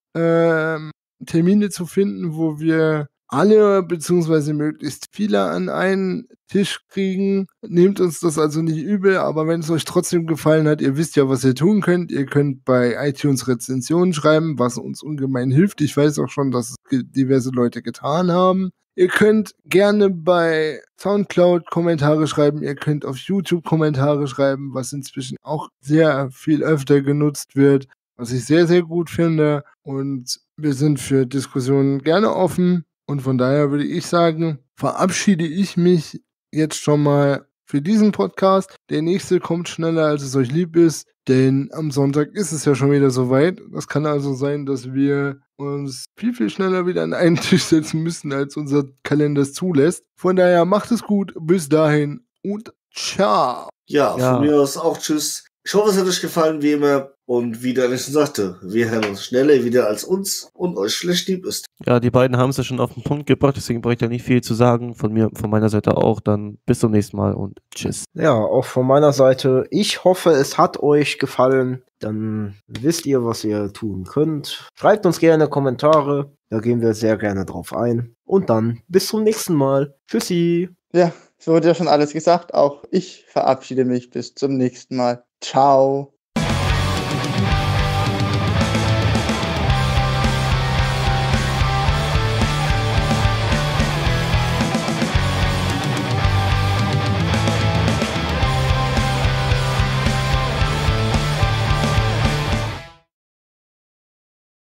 Termine zu finden, wo wir alle beziehungsweise möglichst viele an einen Tisch kriegen. Nehmt uns das also nicht übel, aber wenn es euch trotzdem gefallen hat, ihr wisst ja, was ihr tun könnt. Ihr könnt bei iTunes Rezensionen schreiben, was uns ungemein hilft. Ich weiß auch schon, dass es diverse Leute getan haben. Ihr könnt gerne bei Soundcloud Kommentare schreiben, ihr könnt auf YouTube Kommentare schreiben, was inzwischen auch sehr viel öfter genutzt wird, was ich sehr, sehr gut finde. Und wir sind für Diskussionen gerne offen. Und von daher würde ich sagen, verabschiede ich mich jetzt schon mal für diesen Podcast. Der nächste kommt schneller, als es euch lieb ist, denn am Sonntag ist es ja schon wieder soweit. Das kann also sein, dass wir uns viel, viel schneller wieder an einen Tisch setzen müssen, als unser Kalender es zulässt. Von daher macht es gut, bis dahin und ciao. Ja, Ja. von mir aus auch tschüss. Ich hoffe, es hat euch gefallen, wie immer. Und wie Daniel schon sagte, wir hören uns schneller wieder als uns und euch schlecht lieb ist. Ja, die beiden haben es ja schon auf den Punkt gebracht, deswegen brauche ich da nicht viel zu sagen. Von meiner Seite auch. Dann bis zum nächsten Mal und tschüss. Ja, auch von meiner Seite. Ich hoffe, es hat euch gefallen. Dann wisst ihr, was ihr tun könnt. Schreibt uns gerne Kommentare. Da gehen wir sehr gerne drauf ein. Und dann bis zum nächsten Mal. Tschüssi. Ja, so wurde ja schon alles gesagt. Auch ich verabschiede mich bis zum nächsten Mal. Ciao.